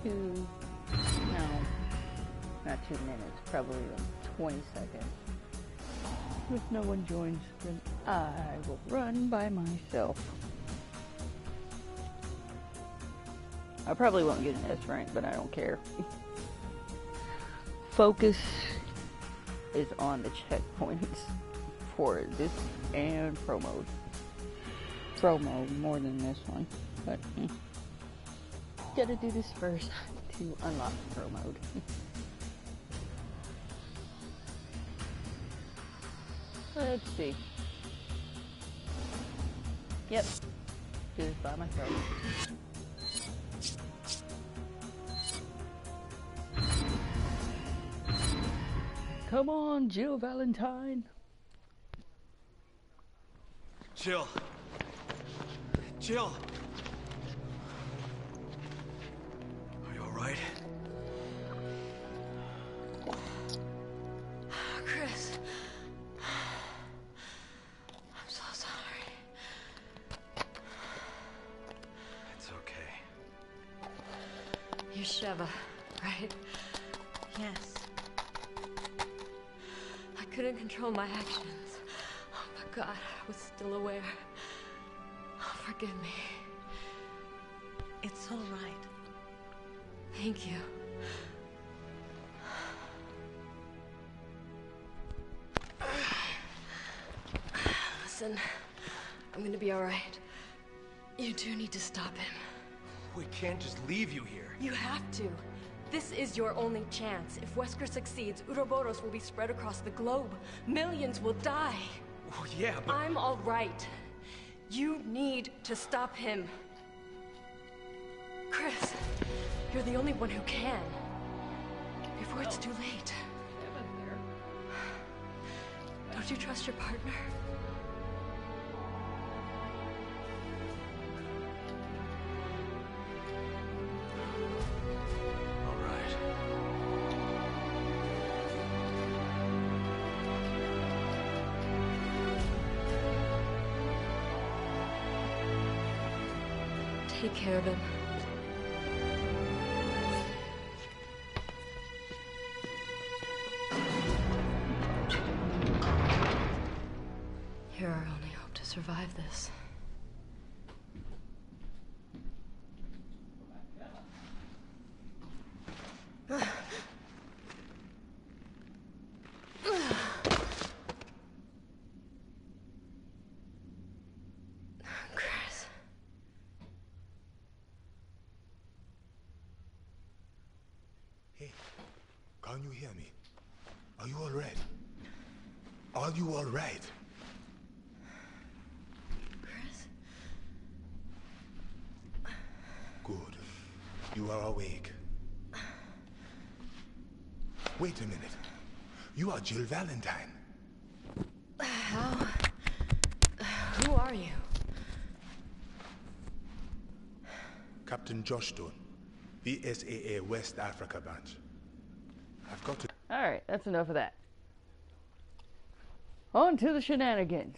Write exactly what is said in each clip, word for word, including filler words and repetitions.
two, no, not two minutes, probably like twenty seconds. If no one joins, then I will run by myself. I probably won't get an S rank, but I don't care. Focus is on the checkpoints for this and pro mode. Pro mode more than this one, but mm, gotta do this first to unlock pro mode. Let's see. Yep, do this by myself. Come on, Jill Valentine. Jill. Jill. Are you alright? Chris. I'm so sorry. It's okay. You're Sheva, right? Yes. I couldn't control my actions. Oh my God, I was still aware. Oh, forgive me. It's all right. Thank you. Listen, I'm gonna be all right. You do need to stop him. We can't just leave you here. You have to. This is your only chance. If Wesker succeeds, Uroboros will be spread across the globe. Millions will die. Well, yeah, but... I'm all right. You need to stop him. Chris, you're the only one who can. Before it's too late. Don't you trust your partner? Take care of him. You're our only hope to survive this. Can you hear me? Are you all right? Are you all right? Chris? Good. You are awake. Wait a minute. You are Jill Valentine. How? Who are you? Captain Josh Stone, the S A A West Africa branch. I've got to... Alright, that's enough of that. On to the shenanigans.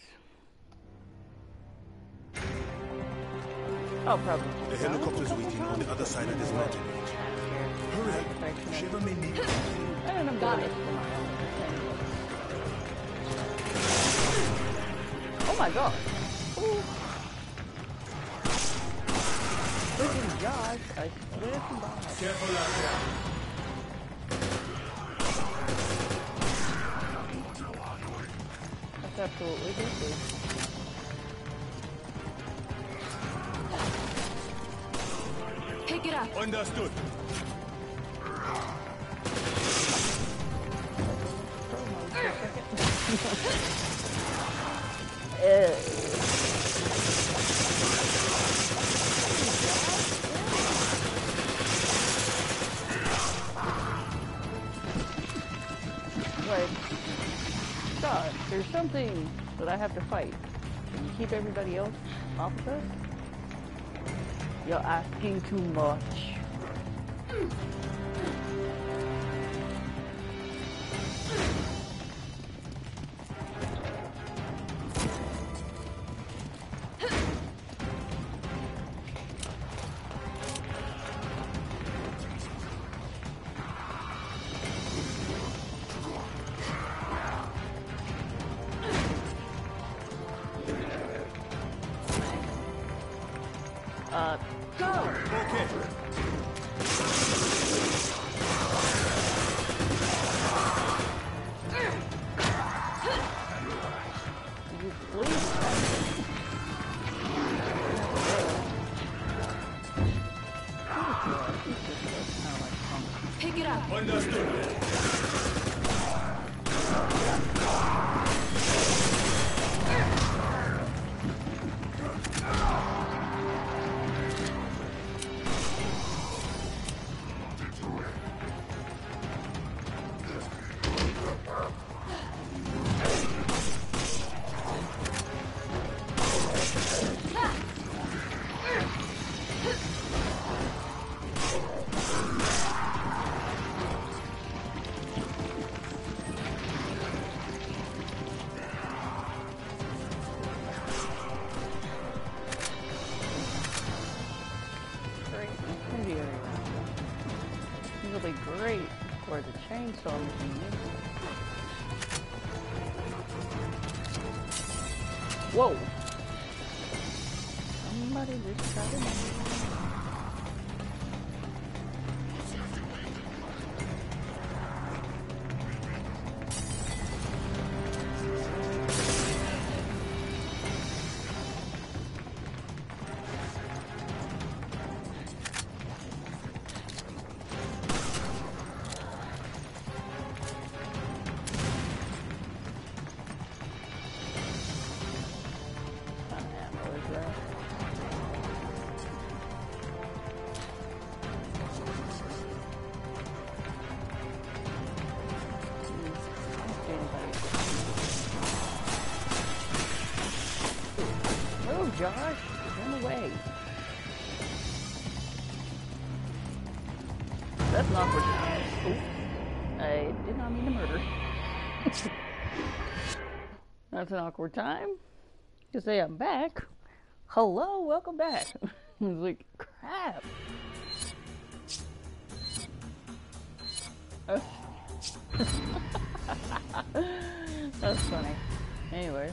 Oh, probably. The helicopter's waiting on the other side of this mountain range. Hurry! Shiva may need... And I'm Got going it. Oh my god. Ooh. Freaking Josh, I swear to God. Careful out there. That's absolutely ridiculous. Pick it up. Understood. Like, God, there's something that I have to fight. Can you keep everybody else off of us? You're asking too much. This does sound like fun. Pick it up. Understood. Be great for the chainsaw machine. Whoa! Somebody just tried to make Josh, run away. That's an awkward time. Ooh. I did not mean to murder. That's an awkward time. You say I'm back. Hello, welcome back. I was like, crap. That's funny. Anyway.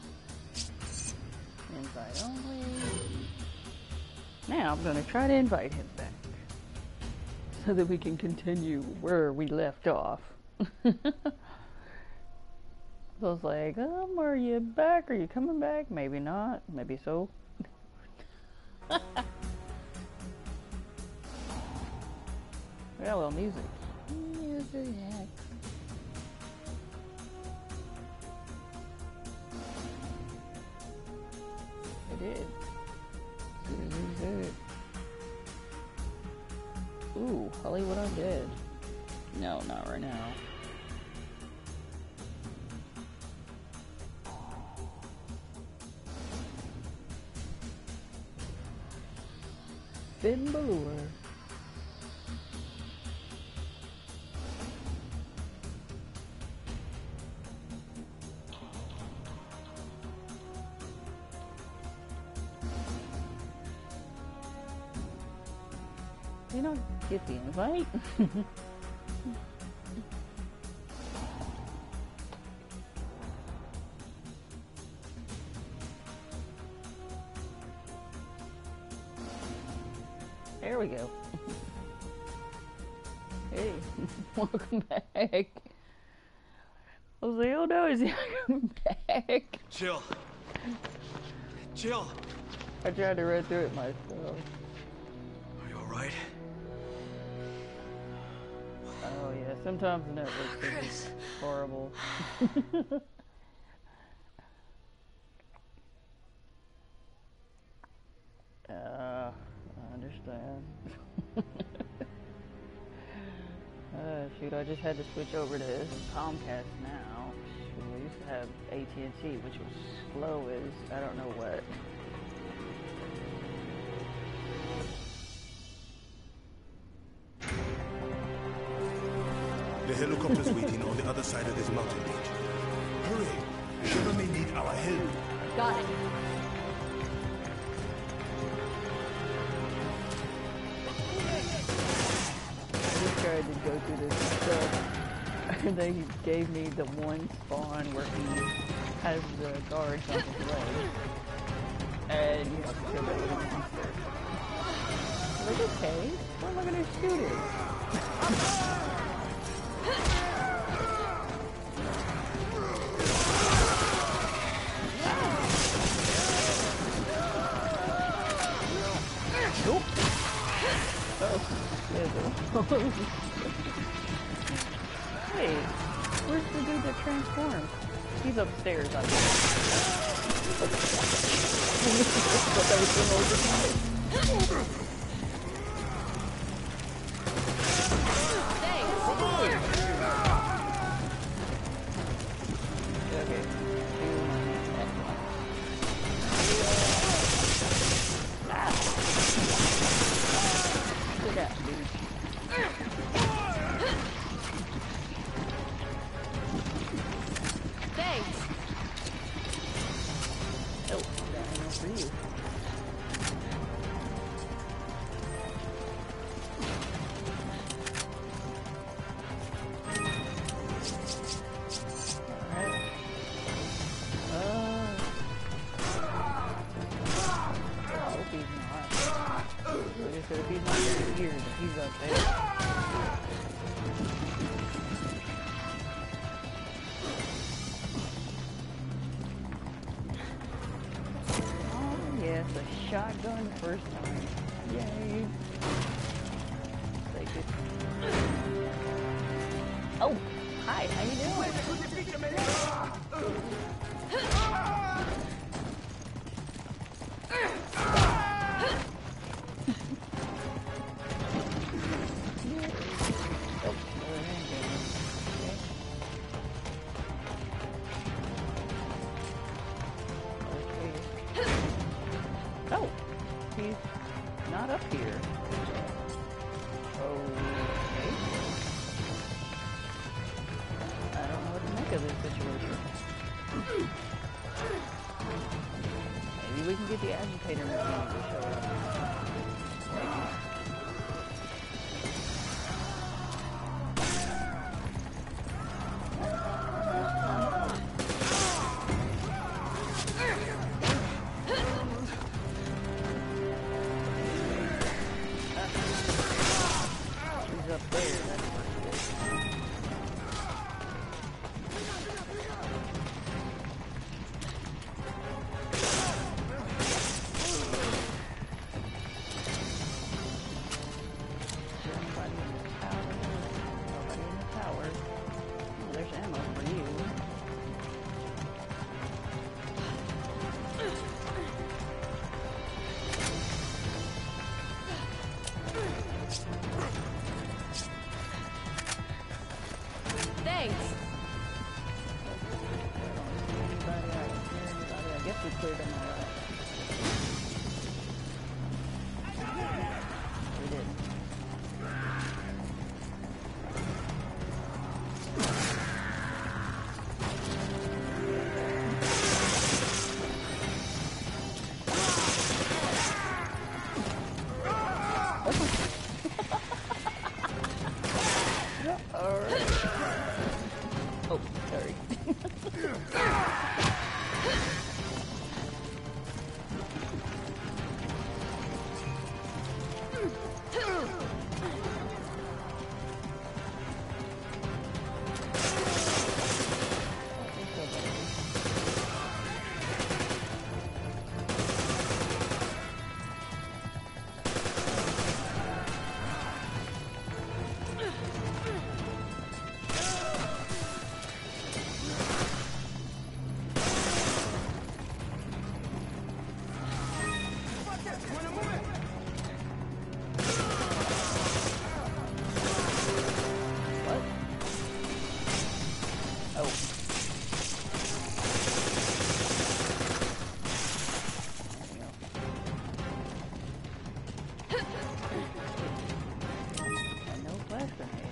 Invite only. Now I'm going to try to invite him back so that we can continue where we left off. So I was like, um, are you back? Are you coming back? Maybe not. Maybe so. Yeah, well, music. Music. I did. Ooh, Hollywood Undead. No, not right now. Thimbalure. You don't get the invite. There we go. Hey, welcome back. I was like, oh no, is he coming back? Jill. Jill. I tried to run through it myself. Are you alright? Oh yeah, sometimes the Netflix is horrible. uh, I understand. uh, shoot, I just had to switch over to Comcast now. Shoot, I used to have A T and T, which was slow as I don't know what. The helicopter's waiting on the other side of this mountain range. Hurry! Shiva may need our help. Got it. I just tried to go through this stuff, and they gave me the one spawn where he has the guards on his leg. And you have to kill that little monster. I'm like, okay, what am I gonna shoot it? Nope. Oh, Hey, where's the dude that transformed? He's upstairs, I think. Okay. Ah! Look at that, dude. Thanks. Oh, that ain't for you. Alright. Uh, I hope he's not. Like I said, if he's not here, then he's up there. Yes, a shotgun first time. Yay. Take it. Oh, hi, how you doing? Oh, another hand game. Okay. Oh, he's not up here. Okay. I don't know what to make of this situation. Maybe we can get the agitator machine to show up. Maybe. He's up there, that's pretty good. Is there anybody in the tower? Nobody in the tower. Oh, there's ammo for you. Thanks. Anybody? I don't hear anybody. I guess we cleared them all out. We didn't. Alright. Oh, sorry. What? Oh. There we go. And no flash grenade.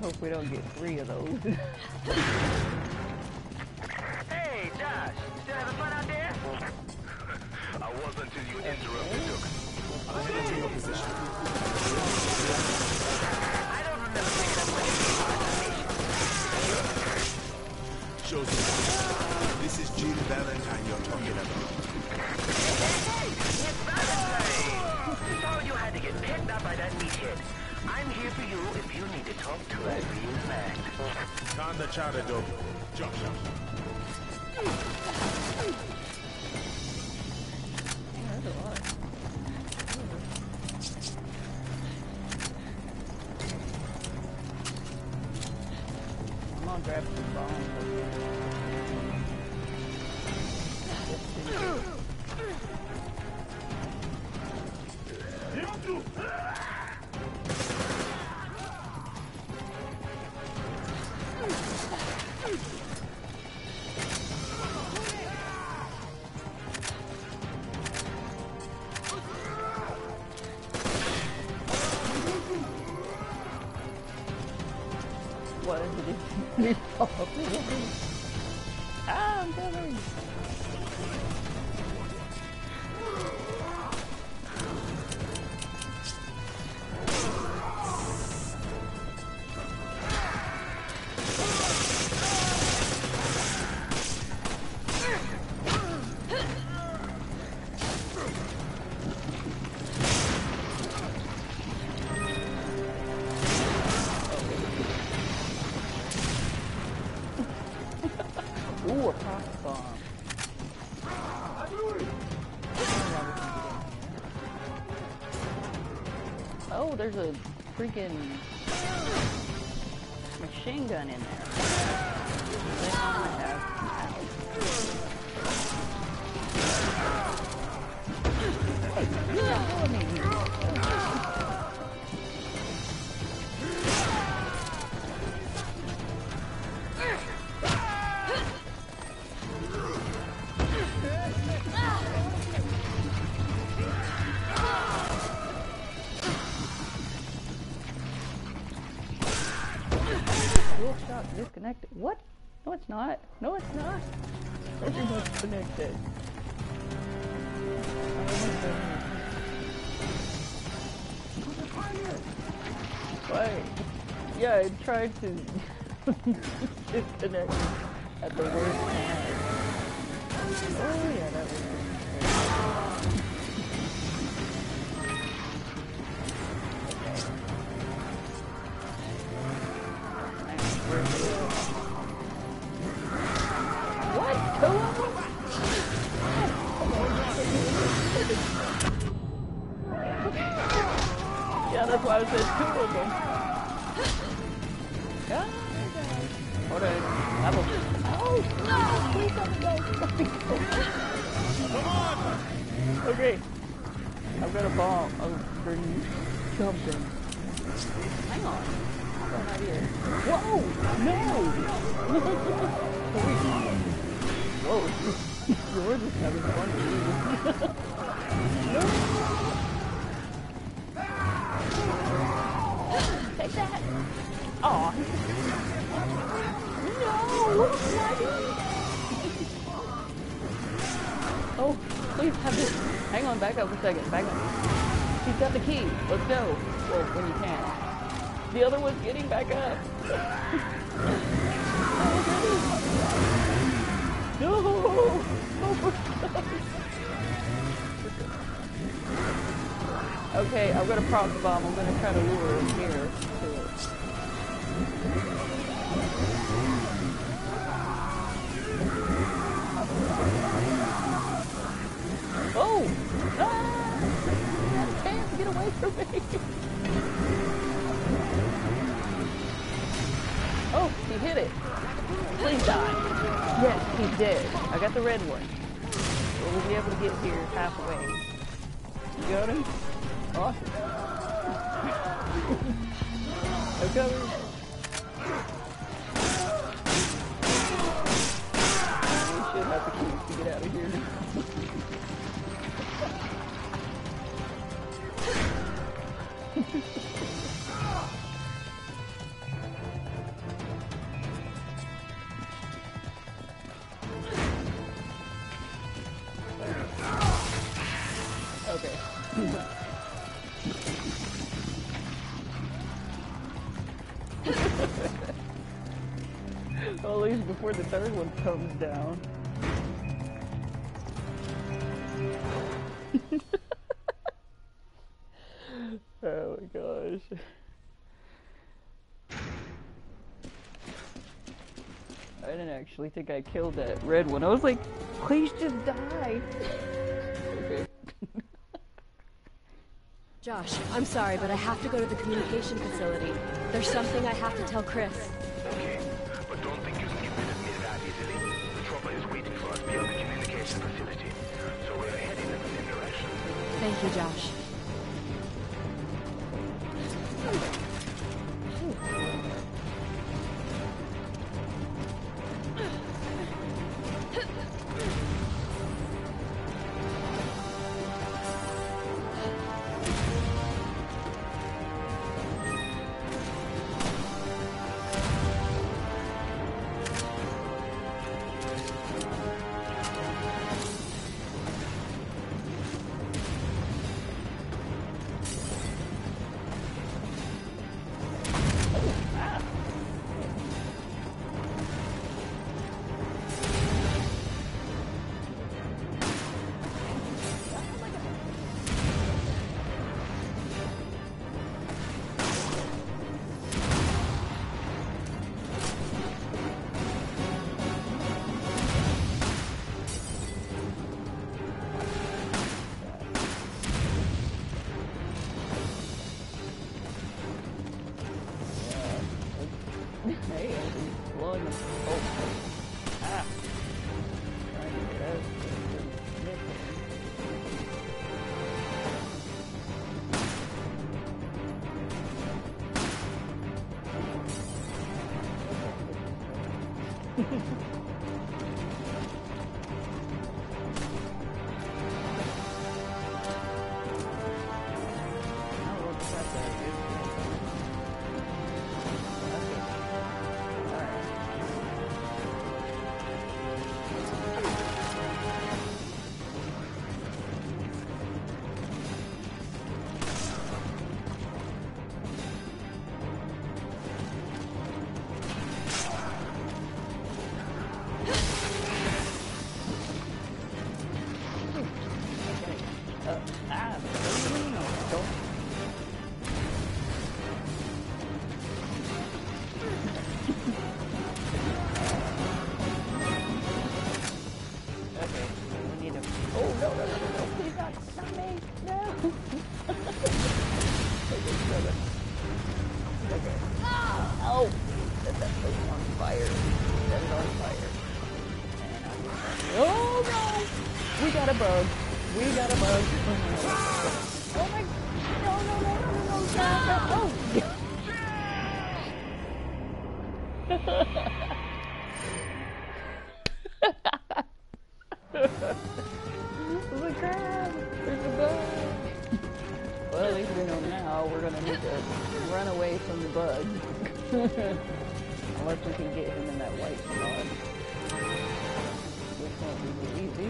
hope we don't get three of those. Hey, Josh, still having fun out there? I was until you interrupted, Duke. I'm headed to your position. I don't remember picking up any Joseph, this is Jill Valentine you're talking about. Hey, it's Valentine! So you had to get picked up by that meathead. I'm here for you if you need to talk to a real man. Con the chowder dog. Jump, jump. There's a lot. I'm gonna grab some bombs. What is it? Ah, I'm coming! Ooh, a pop bomb. Oh, there's a freaking machine gun in there. Then I have Hey, you're not killing me. Disconnected. What? No, it's not. No, it's not. Pretty much connected. Wait. Yeah, I tried to disconnect at the worst time. Oh yeah, that was good. What? Two of them? Yeah, that's why I said two of them. God, hold on. I will. Oh no! Please don't go. Come on. Okay. I've got a bomb. I've been something. Hang on. Out here. Whoa! No! Whoa! We're just having fun with you. No! Take that! Aw! No! Oh, please have this. Hang on, back up a second. Back up. She's got the key. Let's go. Well, when you can. The other one's getting back up. No! Oh my God. Okay, I've got a props bomb. I'm gonna try to lure him here to it. Oh! Ah! Can't get away from me! Oh, he hit it. Please die. Yes, he's dead. I got the red one. So we'll be able to get here halfway. You got him? Awesome. I'm coming. We should have the keys to get out of here. Well, at least before the third one comes down. Oh my gosh. I didn't actually think I killed that red one. I was like, please just die. Okay. Josh, I'm sorry, but I have to go to the communication facility. There's something I have to tell Chris. Okay, but don't think you can get rid of me that easily. The chopper is waiting for us beyond the communication facility. So we're heading in the same direction. Thank you, Josh. Hey, I've been blowing them. Oh, ah. Trying to get out. Unless we can get him in that white spot. Which won't be real easy.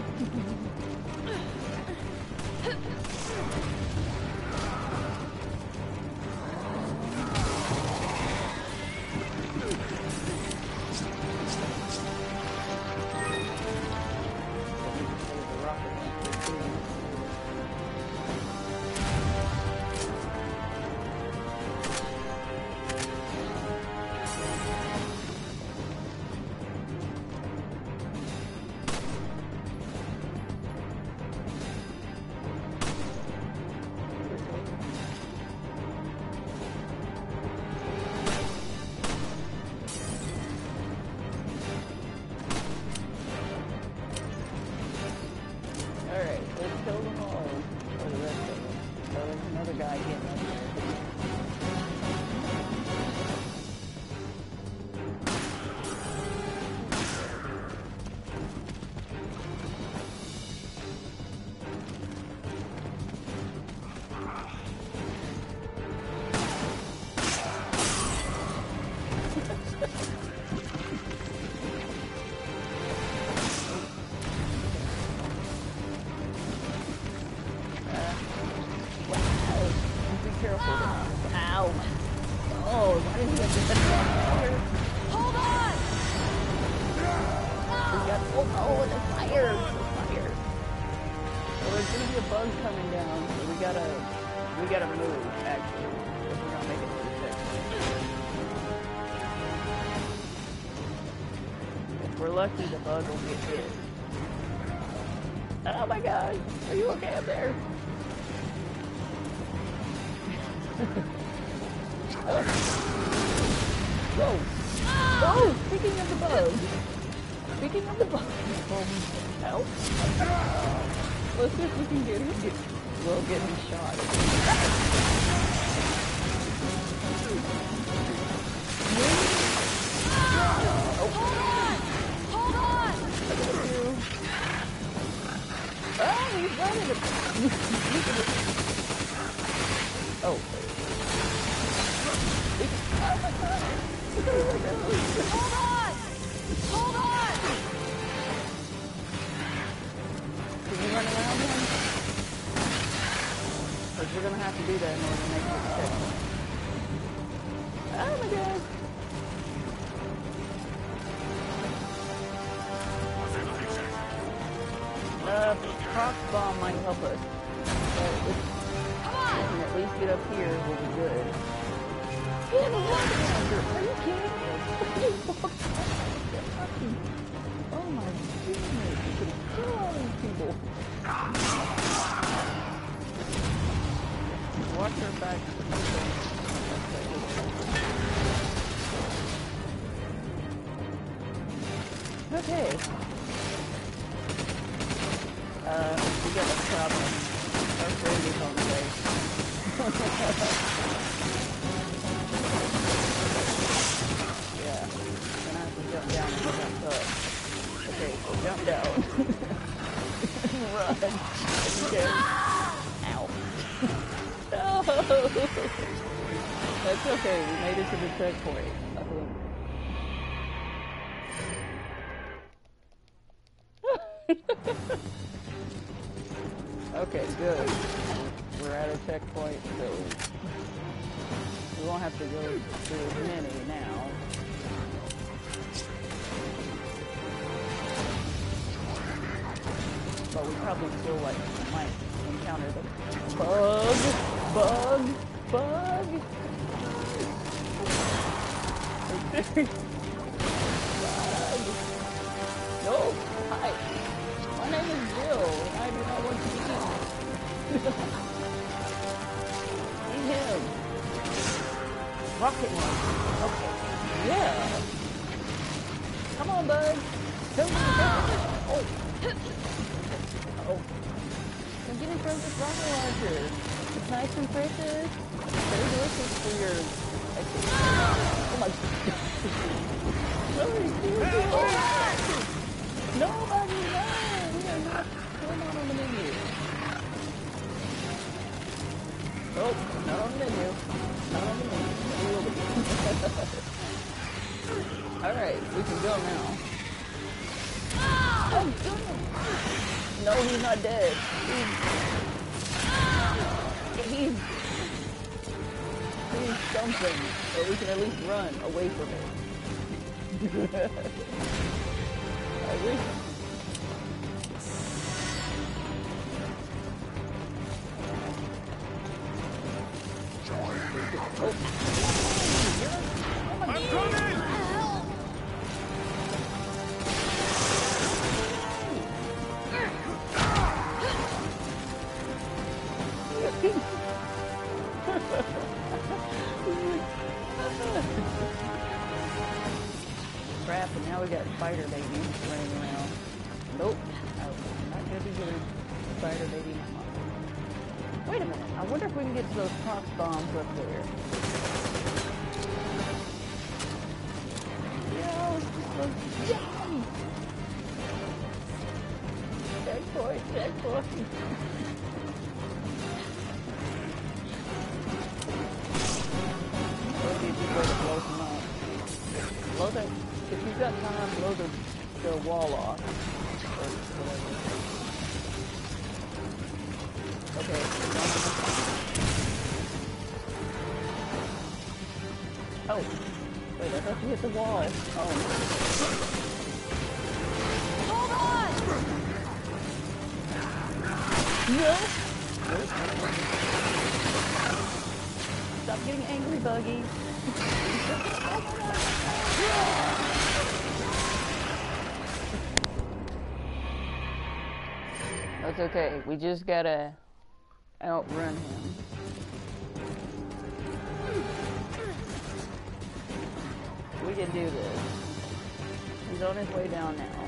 Lord, why did he have to set it on fire? Hold on! We got, oh, oh, the fire! The fire! Well, there's gonna be a bug coming down, so we gotta, we gotta move, actually, if we're gonna make it to the checkpoint. If we're lucky, the bug will get hit. Oh my god! Are you okay up there? Oh. Whoa! Oh! Speaking of the bug! Speaking of the bug! Um, help! Let's see if we can get him. Get, we'll get him shot. Oh. Hold on! Hold on! I got you. Oh, he's running! Oh. Oh my god! Hold on! Hold on! Can you run around him? Because we're gonna have to do that in order to make it check. Oh my god! Uh, Croc Bomb might help us. But if Come on! we can at least get up here, we'll be good. He has a rocket launcher! Are you kidding me? Oh my goodness, you can kill all these people. Watch her back. Okay. Uh, we got a problem. Our friend is on the way. Yeah. Gonna have to jump down and jump up. Okay, so jump down. Run. Okay. Ow. No! That's okay, we made it to the checkpoint, I think. Okay, good. We're at a checkpoint, so we won't have to go through as many now. But we probably still like might encounter the bug, bug, bug. bug. No, hi. My name is Jill, and I do not want to be eaten. Eat him. Rocket launcher. Okay. Yeah. Come on, bud. Don't oh. Oh. I'm getting Princess Rocket Launcher. It's nice and precious. Very delicious for your... Oh my... Sorry, seriously. Oh. Nobody, no! We are not... We're not on the menu. Oh, not on the menu. Not on the menu. We will be. Alright, we can go now. Oh, good! No, he's not dead. He's... He's... He's something. Or we can at least run away from it. I wish... Oh. I'm coming! Crap, and now we got spider babies running around. Nope, I'm not gonna be getting spider baby mama. Wait a minute, I wonder if we can get to those cross bombs up there. Yo, yum! Checkpoint, checkpoint. Maybe it's a way to blow them up. Blow the, if you've got time, blow the, the wall off. Or whatever. Okay, Oh. Wait, I thought you hit the wall. Oh. Hold on! No! Stop getting angry, Buggy. That's okay. We just gotta outrun him. We can do this. He's on his way down now.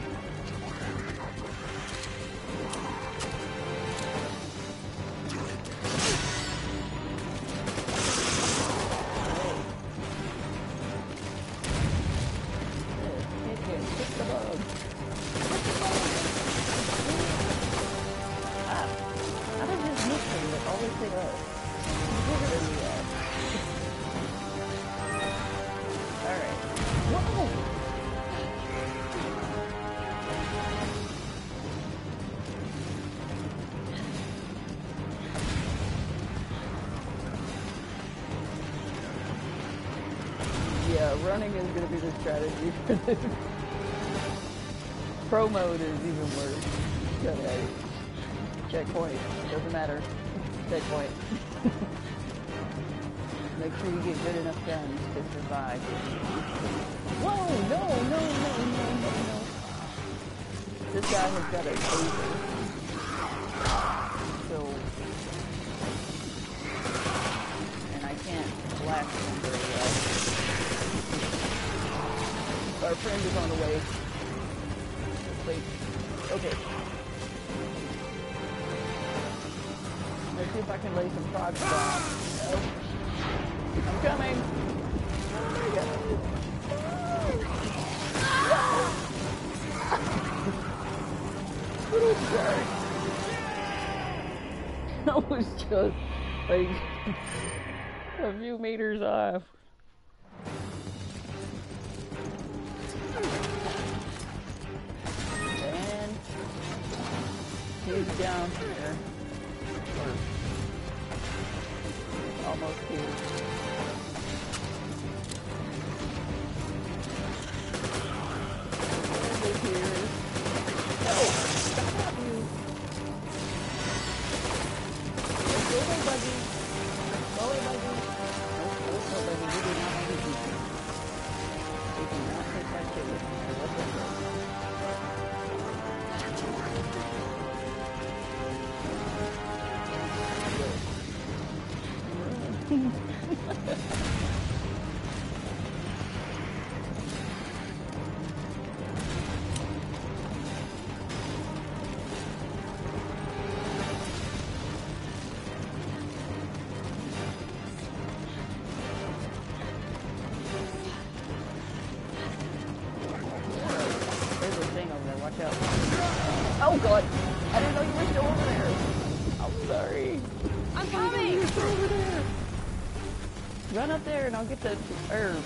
Running is going to be the strategy for this. Pro mode is even worse. Okay. Checkpoint. Doesn't matter. Checkpoint. Make sure you get good enough guns to survive. Whoa! No! No! No! No! No! No! This guy has got a taser. So... And I can't blast him very well. Our friend is on the way. Wait. Okay. Let's see if I can lay some procs down. Oh. I'm coming! Oh my god! Little shark! I was just like a few meters off. He's down here. Or almost here. Over here. Oh! Stop you! Let's go, my buggy! Go, my buggy! Nope, nope, no, buggy. We do not have a people. We cannot take that shit with me. What's that? Oh god! I didn't know you were still over there! I'm sorry! I'm coming! You're still over there! Run up there and I'll get the herb.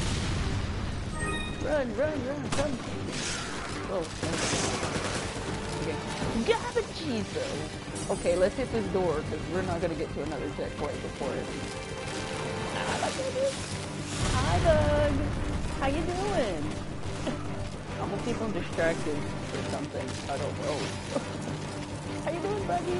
Run, run, run, run! Whoa. Okay. God, Jesus! Okay, let's hit this door because we're not going to get to another checkpoint before it. Hi, Bug! How you doing? I'm gonna keep him distracted or something. I don't know. How you doing, Buggy?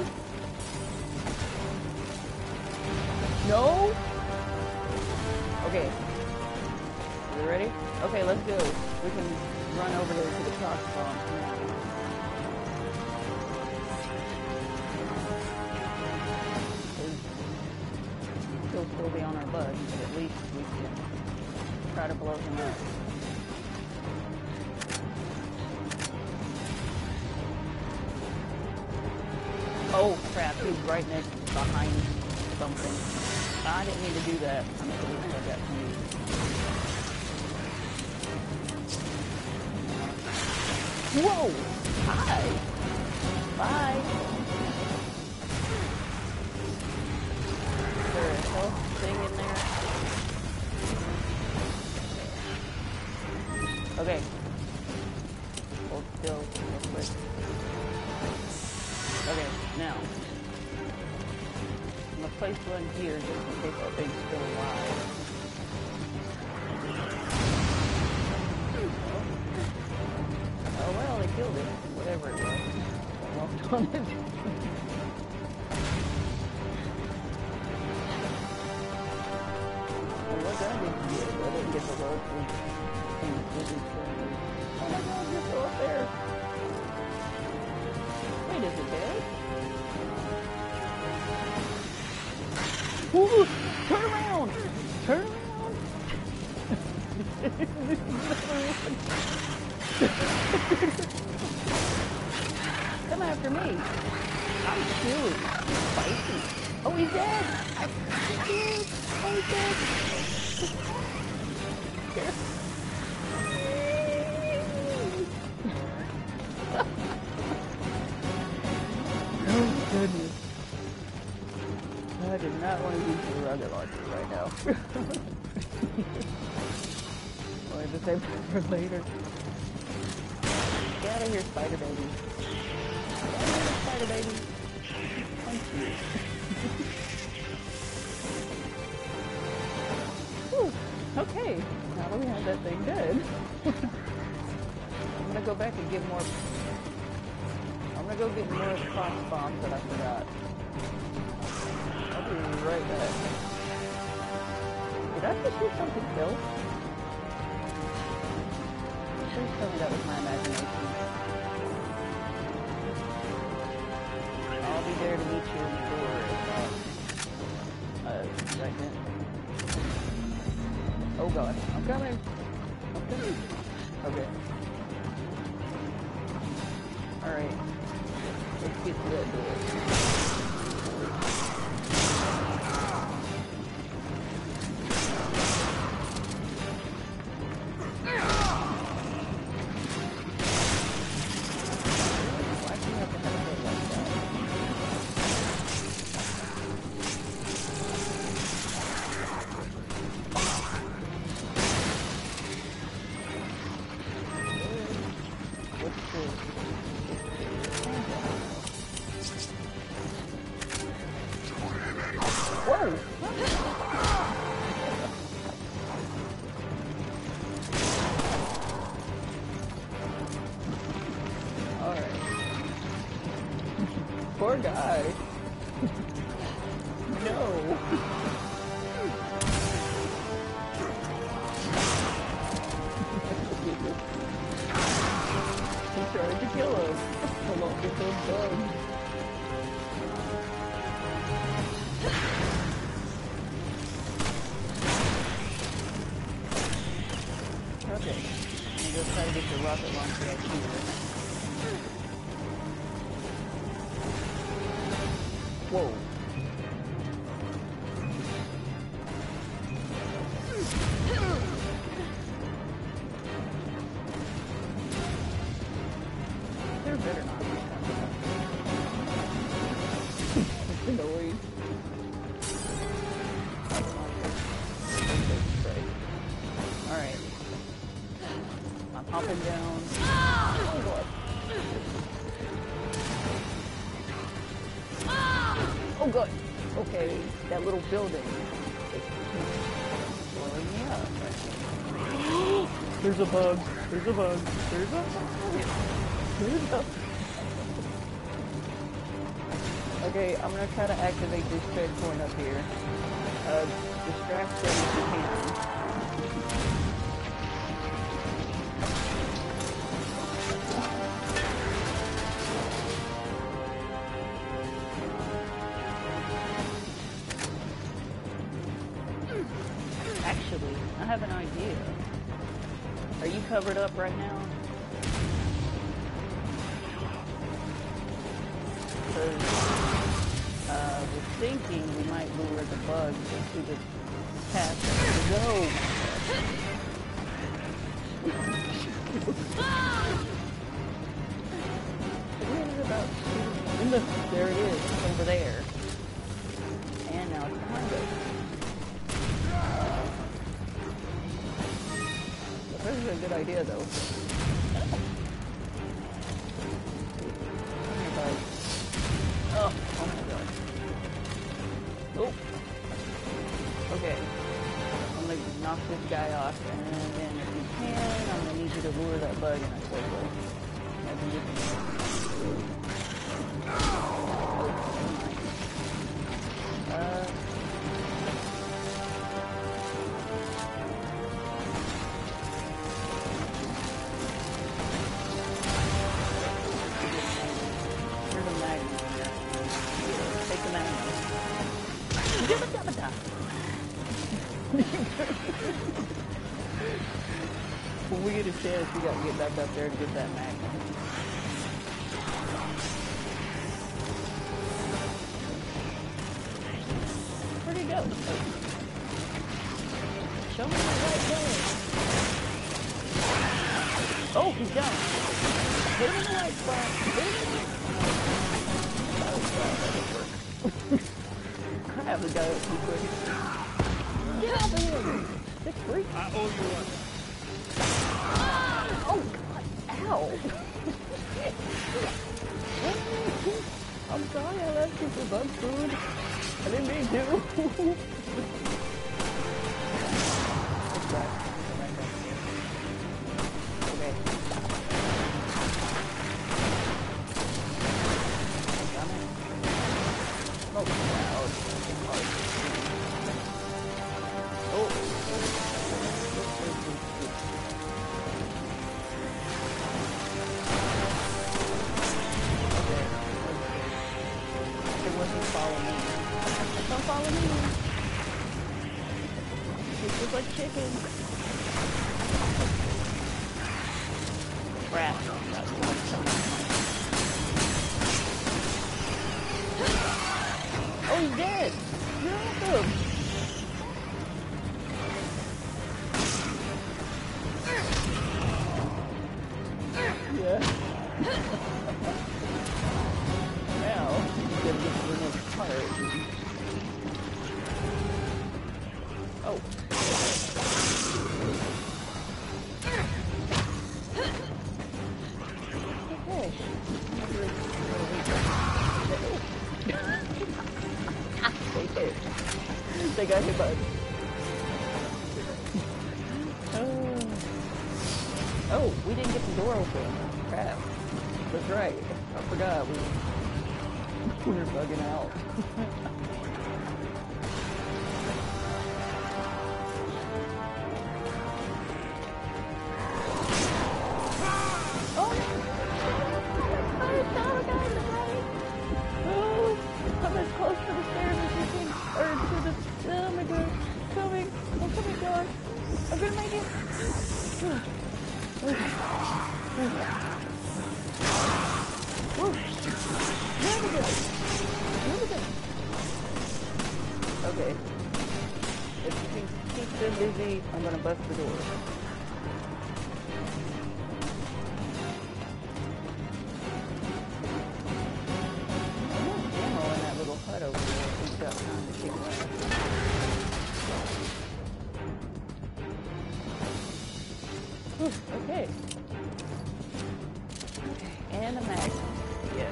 No? Okay. You ready? Okay, let's go. We can run over there to the cross bomb. He'll still be on our butt, but at least we can try to blow him up. Oh crap, he's right next behind something. I didn't mean to do that. I'm at least I got confused. Whoa! Hi! Bye! Is there a health thing in there? Okay. Hold still real quick. Okay, now. I'm gonna place one here just in case that thing's still alive. on it. Well, what did I get to get? I didn't get the rope. Oh my god, you're still up there. Wait, is it dead? Ooh, turn around! Turn around! Come after me. I'm still spicy. Oh, he's dead! He's dead! Oh, he's dead! Oh, goodness. I did not want to use the rocket launcher right now. I'll have to save that for later. Get out of here, spider baby. Get out of here, spider baby. Thank you. Whew. Okay, now that we have that thing dead, I'm gonna go back and get more. I'm gonna go get more cross bombs that I forgot. I'll be right back. Did I just shoot something else? Please tell me that was my imagination. I'll be there to meet you in the door. Uh, right now. Oh god, I'm coming. I'm coming. Okay. Alright. Let's get to that door. Poor guy. No. He's trying to kill us. Along with those bugs. Okay. I'm gonna try to get the rocket launcher out here. Whoa. There better not be It's annoying. Alright. I'm hopping down. Oh god. Oh god. Okay, that little building is blowing me up. There's a bug. There's a bug. There's a bug. There's a Okay, I'm gonna try to activate this checkpoint up here. Uh, distract them if you can. Actually, I have an idea. Are you covered up right now? Because uh, we're thinking we might lure the bugs into the path that we go. About the, there it is, it's over there. And now it's behind us. This is a good idea, though. Oh, oh my god. Oh. Okay. I'm gonna knock this guy off, and then if you can, I'm gonna need you to lure that bug in a circle. Uh, Here's a magnum. Take the magnum. Jibba jabba da. When we get a chance, we gotta get back up there and get that magnum. Where'd he go? Show me the right way. Oh, he's down. Hit him in the right spot. Hit him in the right spot. Oh, God, that didn't work. Crap, the guy was too quick. Get out of here! Sick freak. I owe you one. Oh, God. Ow. I'm sorry I left you for bug food. I didn't mean to. It's back. Okay. Oh, wow. Oh. Okay. It wasn't follow me. Don't follow me. It's just like chicken. Crap. Oh, he's dead. You're welcome. Yeah. Now, he's gonna get to the next part. Oh. Okay. They got hit by. Oh. Oh, we didn't get the door open. Crap. That's right. I forgot. We, we were bugging out. I'm as close to the stairs as you can, or to the, oh my god, coming, I'm coming down, I'm gonna make it. Okay. Okay. If she keeps them busy, I'm gonna bust the door. Hut over there. We've got time to kick around. Whew, okay. And a magnum. Yes.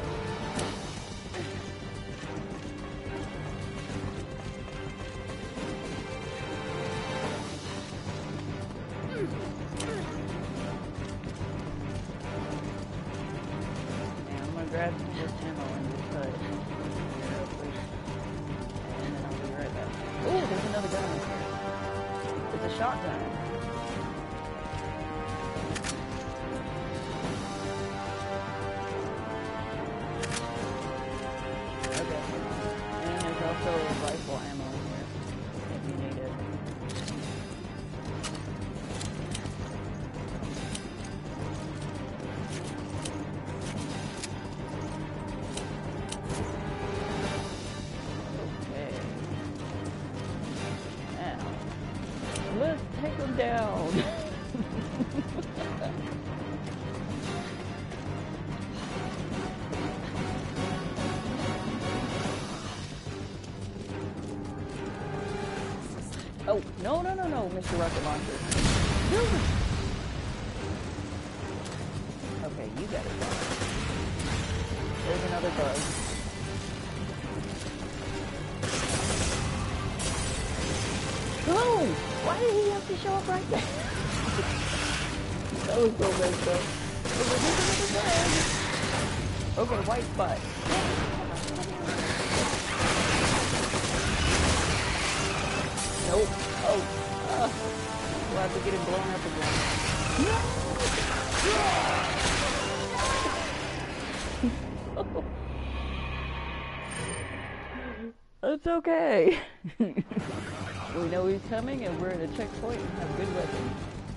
And I'm gonna grab some more ammo in this hut. Oh, there's another gun in here. It's a shotgun. Okay. And there's also rifle ammo in here, if you need it. Let's take them down. Oh, no, no, no, no, Mister Rocket Launcher. Okay, you got it. There's another bug. Boom! Why did he have to show up right there? That was so messed up. It was another bug. Okay, white spot. Nope. Oh. Uh, we'll have to get it blown up again. No! That's okay. We know he's coming and we're at a checkpoint and have good weapons.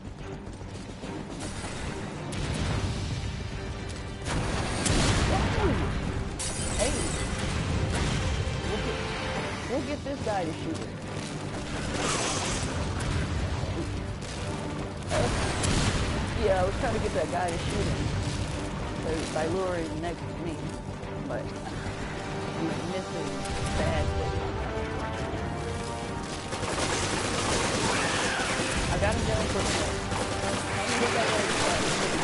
Hey! We'll get, we'll get this guy to shoot it. Uh, yeah, I was trying to get that guy to shoot him by, by luring next to me, but he's missing badly. I got him down for a minute. Let me get that right side.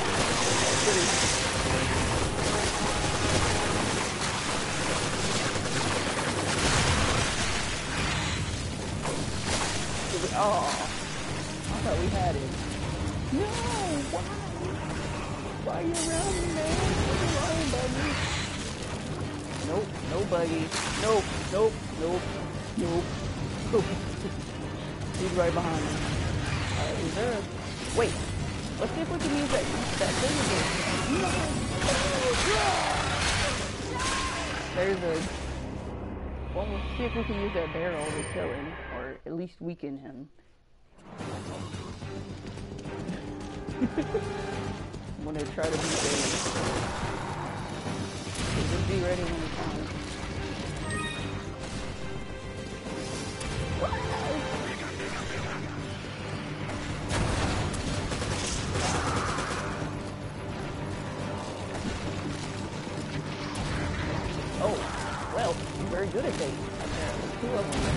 Oh, I thought we had it. No, why? Why are you around me, man? What are you lying about me? Nope, no buggy. Nope, nope, nope, nope. He's right behind me. Alright, is there a... Wait, let's see if we can use that, that thing again. There's a... Well, we'll see if we can use that barrel to kill him, or at least weaken him. I'm gonna try to be safe. Just be ready when we come. Oh, well, I'm very good at bait. Apparently, two of them.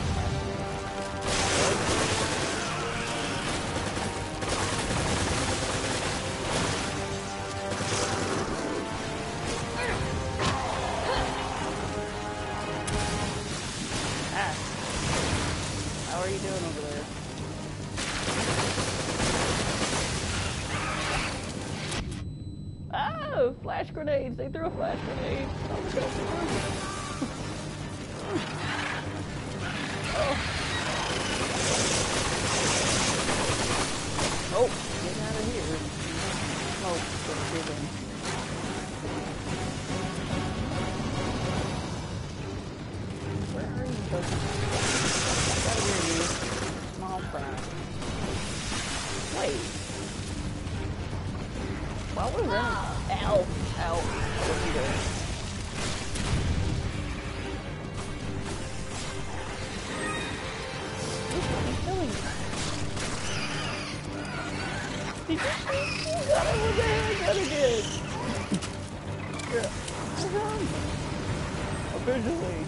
Ah. How are you doing over there? Oh, flash grenades! They threw a flash grenade. Oh my God. Oh. Oh, get out of here. Smoke, just given. Where are you, folks? I gotta hear you. Small fry. Wait. Why was that? Ow. Ow. What's he doing? Killing me. Did you see? You got it with the handgun again. Yeah. Officially.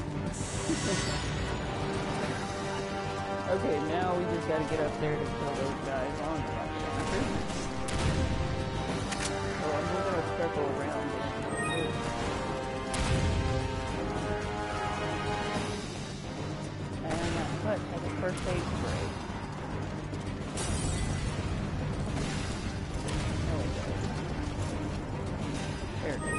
Okay, now we just gotta get up there to kill those guys on the rock. So I'm gonna circle around it. And that hut has a first aid spray. There we go. There it is.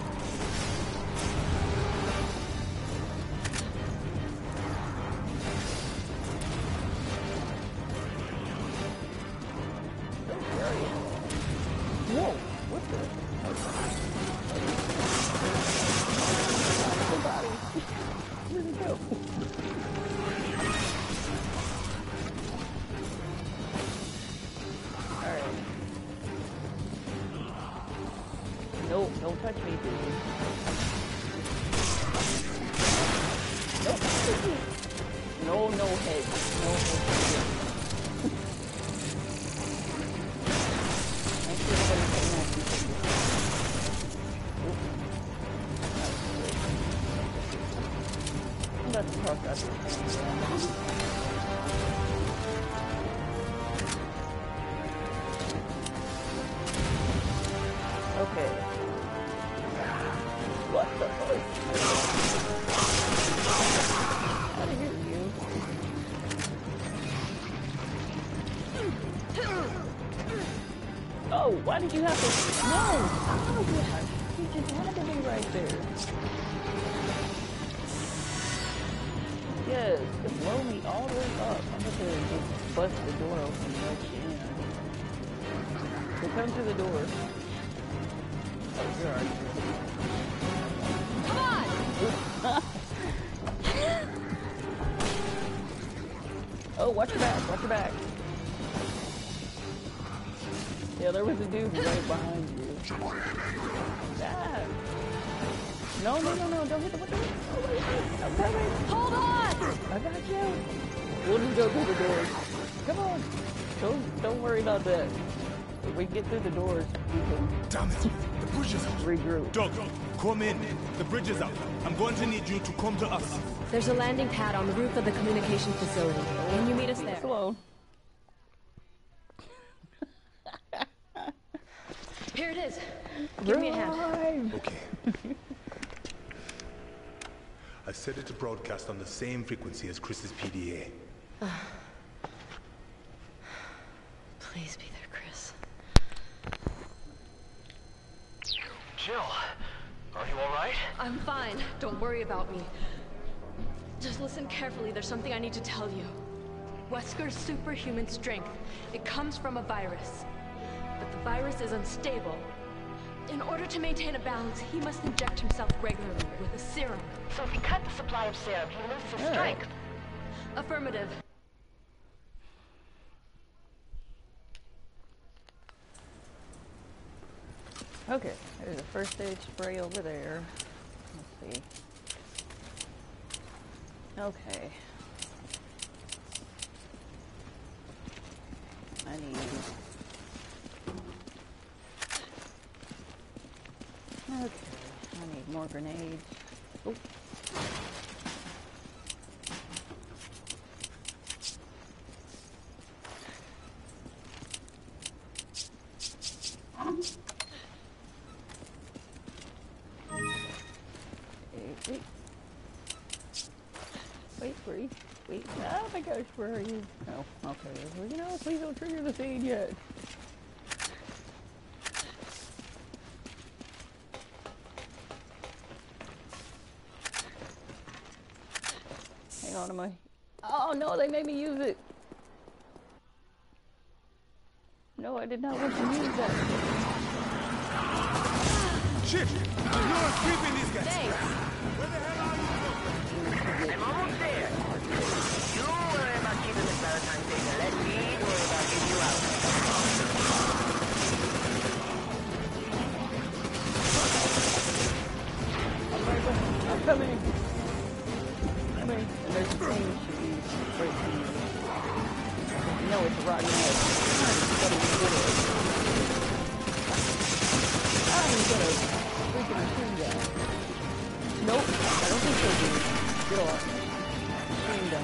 Oh, where are you? Whoa! What the? Somebody. Where'd he go? Alright. No, don't touch me, dude. Nope. No, no head. No head. Make sure nobody's getting that. I'm about to talk about this. Okay. What the fuck? How to hear you? Oh, why did you have to? No! Oh, gosh. He just had to be right there. Yes, just blow me all the way up. I'm going to just bust the door open and let you in. So come to the door. Oh, you're already Come on! Oh, watch your back, watch your back. Yeah, there was a dude right behind you. Ah. No, no, no, no, don't hit the window. Oh, wait, wait, I'm coming. Hold on! I got you. We'll just go through the doors. Come on. Don't, don't worry about that. If we get through the doors, we can Damn it! The bridge is up. regroup. Doug, come in. The bridge is up. I'm going to need you to come to us. There's a landing pad on the roof of the communication facility. Can you meet us there? Slow. Here it is. Give me a hand. Okay. I set it to broadcast on the same frequency as Chris's P D A. Please be there, Chris. Jill, are you all right? I'm fine. Don't worry about me. Just listen carefully. There's something I need to tell you. Wesker's superhuman strength, it comes from a virus. But the virus is unstable. In order to maintain a balance, he must inject himself regularly with a serum. So if you cut the supply of serum, he loses his All right. strength. Affirmative. Okay, there's a first aid spray over there. Let's see. Okay. I need... Okay, I need more grenades. Oh. Wait, wait, wait, wait, oh my gosh, where are you? Oh, okay, well, you know, please don't trigger the scene yet. Hang on to my, oh no, they made me use it. No, I did not want to use that. Shit! You're escaping these guys! Thanks. Where the hell are you? I'm almost there. You worry about keeping this Valentine's Day, and let me worry about getting you out. I'm right there. I'm coming. Coming. And there's a thing should be right here. You know it's a rotten egg. I'm gonna freaking machine gun. Nope. I don't think so, dude. Get off. Machine gun.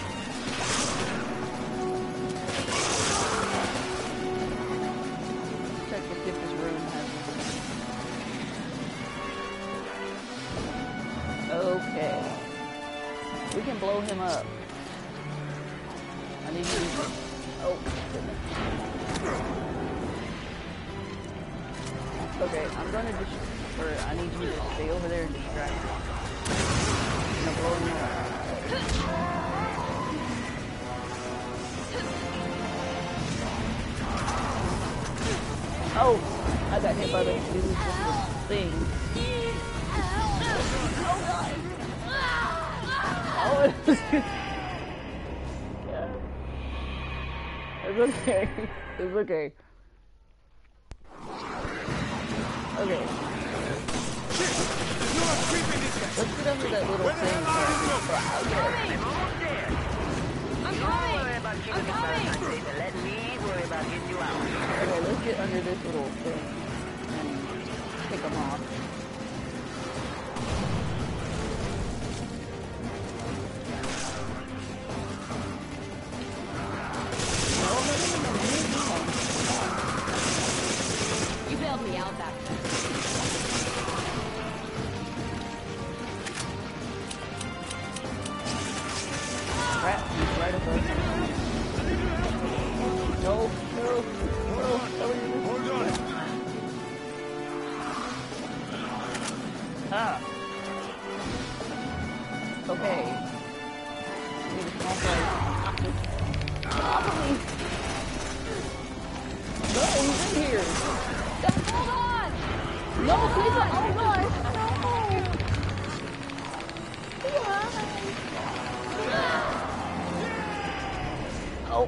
Check to see if this room has anything. Okay. We can blow him up. I need you to... Oh, goodness. Okay, I'm gonna just... Or I need you to stay over there and distract me. I'm gonna blow him up. Oh! I got hit by the dude thing. Oh, it's yeah. It's okay. It's okay. Okay. You're escaping these guys! Let's get under that little Where the thing. hell are you? I'm almost there. I'm You coming! worry about keeping I'm this coming! Valentine's Day, and let me worry about getting you out. Okay, let's get under this little thing and pick them off. No, no, no, no, no, no, no. You bailed me out back then. Crap, he's right above me. No, no, no, no, Hold on. Ah. Okay. Need a small place. Off of me. No, he's in here. Just hold on. No, please don't. Oh gosh. No. Oh.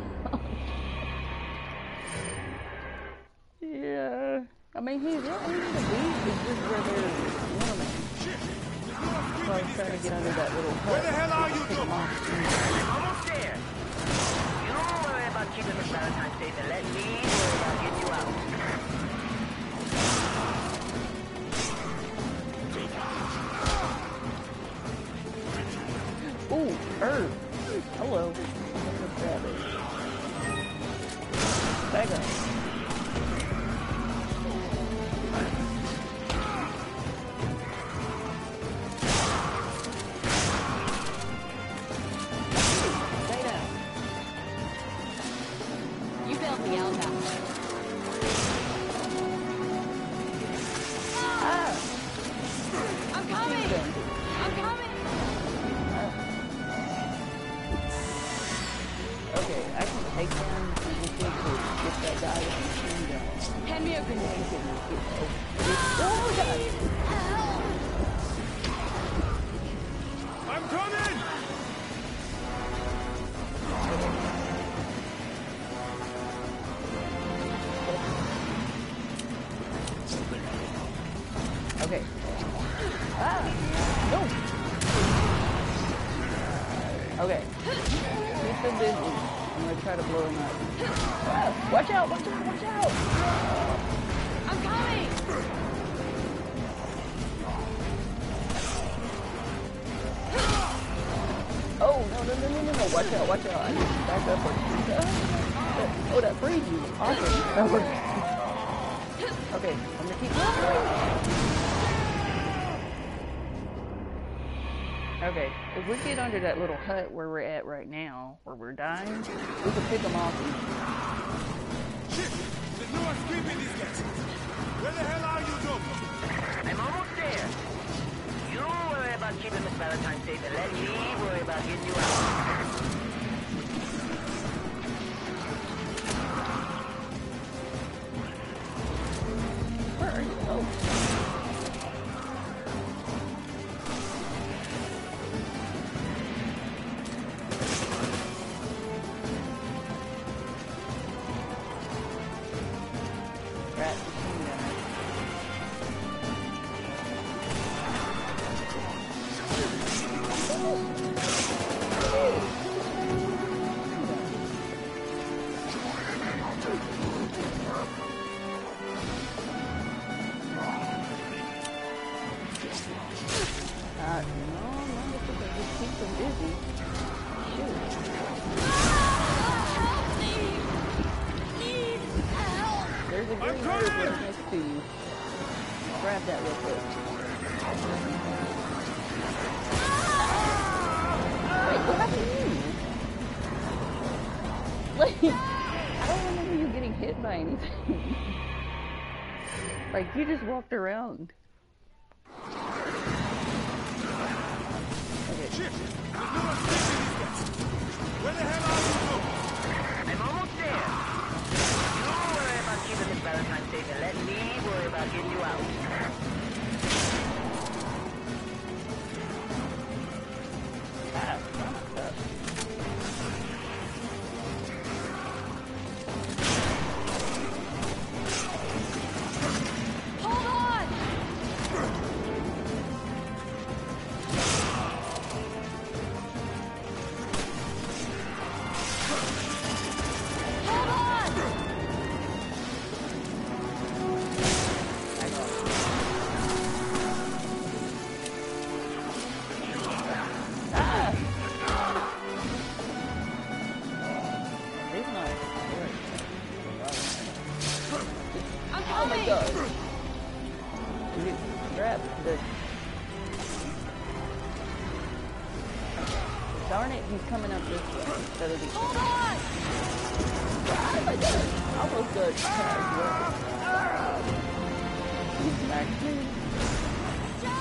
Yeah. I mean, he's right into the beach. It's just where they're swimming. So I was trying to get under that little hut. Where the hell are you, Joe? Almost there. You don't worry about keeping Miss Valentine safe and let me worry about getting you out. Ooh, herb. Hello. Let's grab it. Back up. Stay down. You bailed me out now. Ah! I'm coming! I'm coming! Okay, I can take them and just need to get that guy with the machine gun. Hand me a grenade. Oh, God! I'm coming! Okay. Ah! No! Okay. Keep them busy. I'm gonna try to blow him up. Ah, watch out! Watch out! Watch out! I'm coming! Oh, no, no, no, no, no, no. Watch out, watch out. I need to back up. Or... Oh, that frees you. Awesome. That worked. Okay, I'm gonna keep going. Okay, if we get under that little hut where we're at right now, where we're dying, we can pick them off. Shit! There's no escaping these guys! Where the hell are you, Joe? I'm almost there. You don't worry about keeping Miss Valentine safe and let me worry about getting you out. Where are you? Oh. Rat machine gun. Uh, no, no, because I just keep them busy. Shoot. There's a green herb right next to you. Grab that real quick. Wait, what happened to you? Like, I don't remember you getting hit by anything. Like, you just walked around. Okay. Shit! There's no escaping these guys! Where the hell are you, Joe? I'm almost there. You don't worry about keeping Miss Valentine safe and let me worry about getting you out. Ah, stuff. Hold on! Hold on! I got it. Ah! He's not. I'm Oh coming! my god. You grab the... Darn it, he's coming up this way instead of the... Hold on! Oh my god! Almost got tagged. He's maxed me.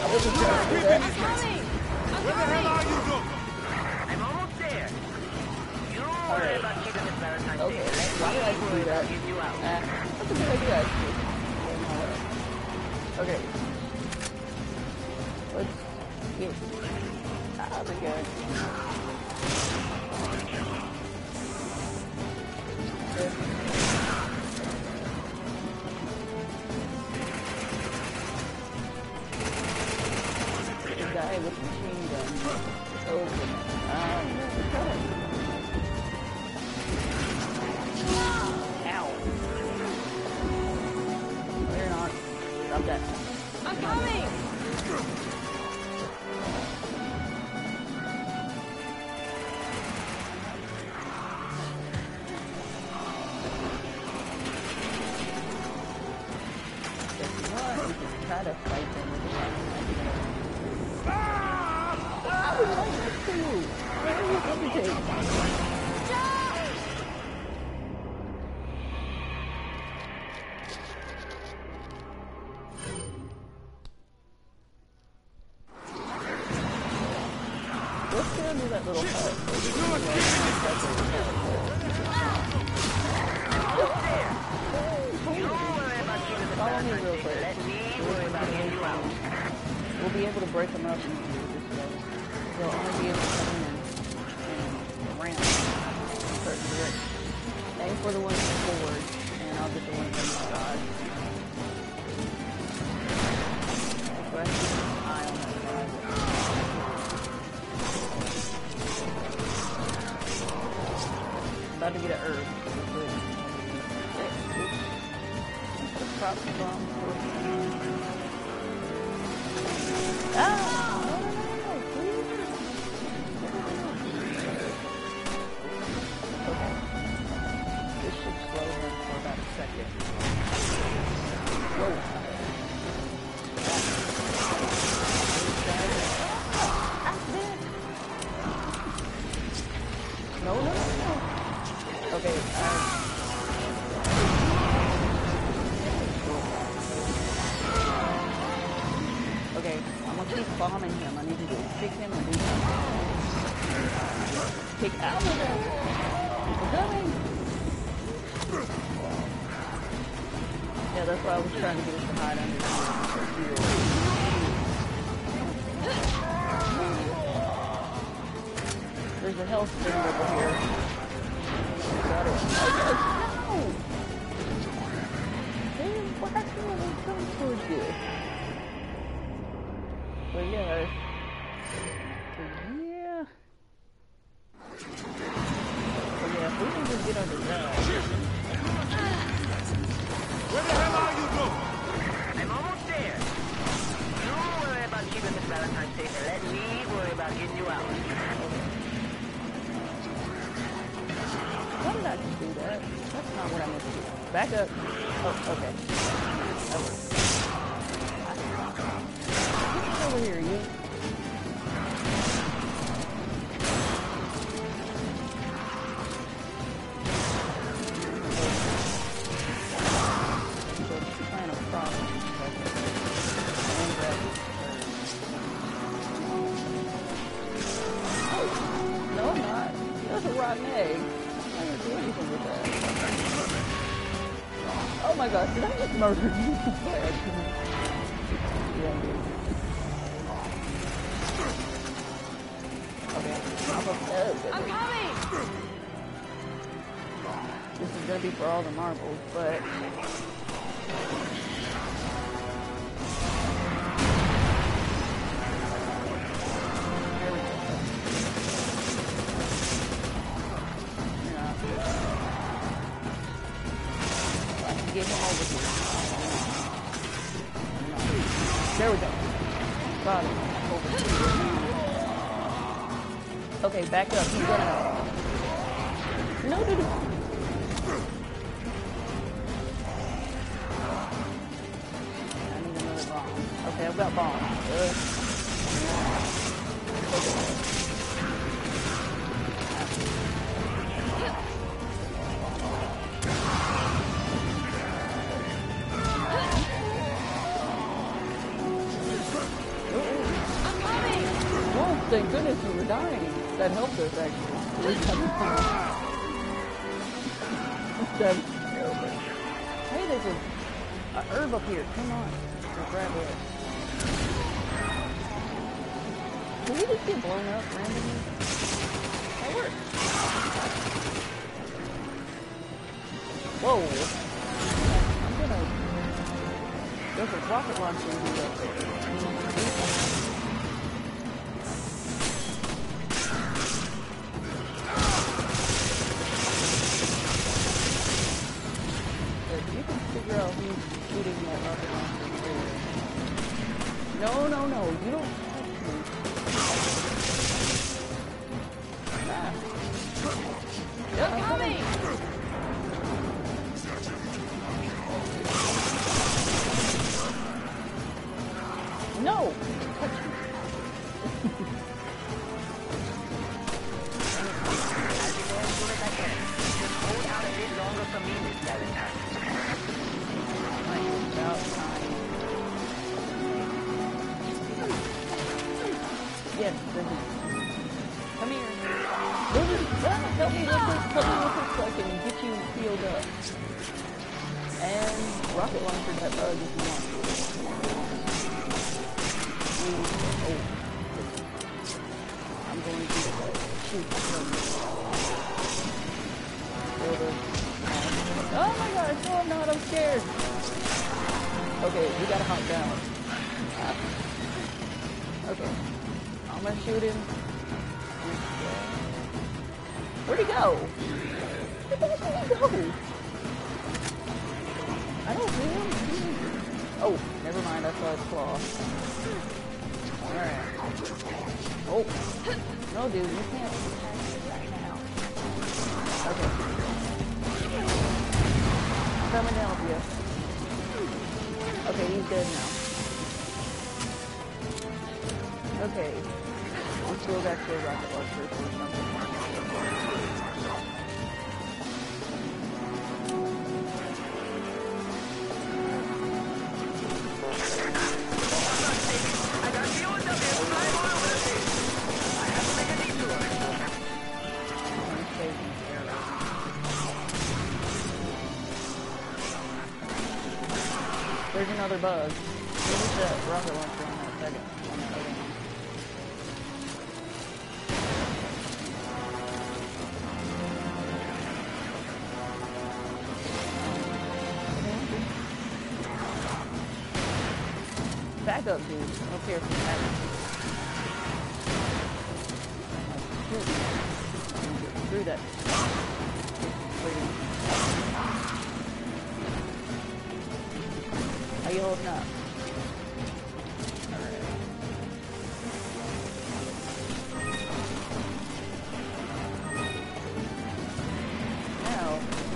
was just trying to do that. I'm coming! I'm Where the hell coming! are you, Doc? I'm almost there. You don't worry Alright. about keeping this Valentine's Okay, Day. Let why did I me do worry that? about getting you out. Ah, that's a good idea, actually. Okay. Let's get out of here. Okay. The guy with the machine gun. Open. Um, okay. Ow. No, you're not. Stop that. I'm coming! If you want, we can try to fight them with the weapon. I would like this to you. Where are you going to take? Let's go do that little hut. You don't worry about keeping this Follow me Valentine's real Day. quick. Let me worry about getting you out. We'll be able to break them up easier this way. They'll only be able to come in and ramp in certain directions. Aim for the ones forward, and I'll get the ones on the side. So I keep an eye on that side. I'm about to get an herb. Prop bomb. Ah! No, no, no, no, please. Okay. This should slow them for about a second. Whoa. No, no, no, no. Okay, uh... Okay, I'm gonna keep bombing him. I need you to kick him and do something. Kick out of there! We're coming! Yeah, that's why I was trying to get us to hide under here. There's a health thing over here. Got it. Oh, no! Damn, why can't we come towards you? But yeah, so yeah, so yeah, if we can just get under that. Where the hell are you, Doc? I'm almost there. You don't worry about keeping this Valentine's Day. And let me worry about getting you out. Why did I just do that? That's not what I meant to do. Back up. Oh, okay. That works. Get over here, you. Plan a problem. No, I'm not. That's a rotten egg. I didn't do anything with that. Oh my gosh, did I just murder you? Yeah, I did. Okay, I'm upset. I'm coming! This is gonna be for all the marbles, but... There we go. I can get him over here. There we go. Got him. Over here. Okay, back up. He's gonna... No, dude. I need another bomb. Okay, I've got bombs. Uh, Nope. Thank goodness you were dying. That helped us, actually. That's terrible. Hey, there's a, a herb up here. Come on. Let's grab it. Did we just get blown up randomly? That worked. Whoa. I'm gonna... There's a rocket launcher dude up there. If you can figure out who's shooting that rocket launcher there. No, no, no. You don't touch me. Ah. Yep, I'm coming! No! Touch me. Hold out a bit longer for me, Miss Valentine. It's about time. Yes, there's a... Come here. There's a... Ah, help me with this. Help me with this so I can get you healed up. And rocket launcher that bug if you want. Oh. I'm going to shoot. Oh my god, no I'm not, I'm scared. Okay, we gotta hop down. Okay. I'm gonna shoot him. Where'd he go? Where the heck did he go? I don't see him. Oh, never mind, I saw his claw. Alright. Oh. No, dude, you can't attack me right now. Okay. I'm coming to help you. Okay, he's dead now. Okay. Let's go back to the rocket launcher for something. There's another bug. Use that rocket launcher on that second. On that other one. Back up, dude. I don't care if you back up. Through that. How you holding up? Alright. Now.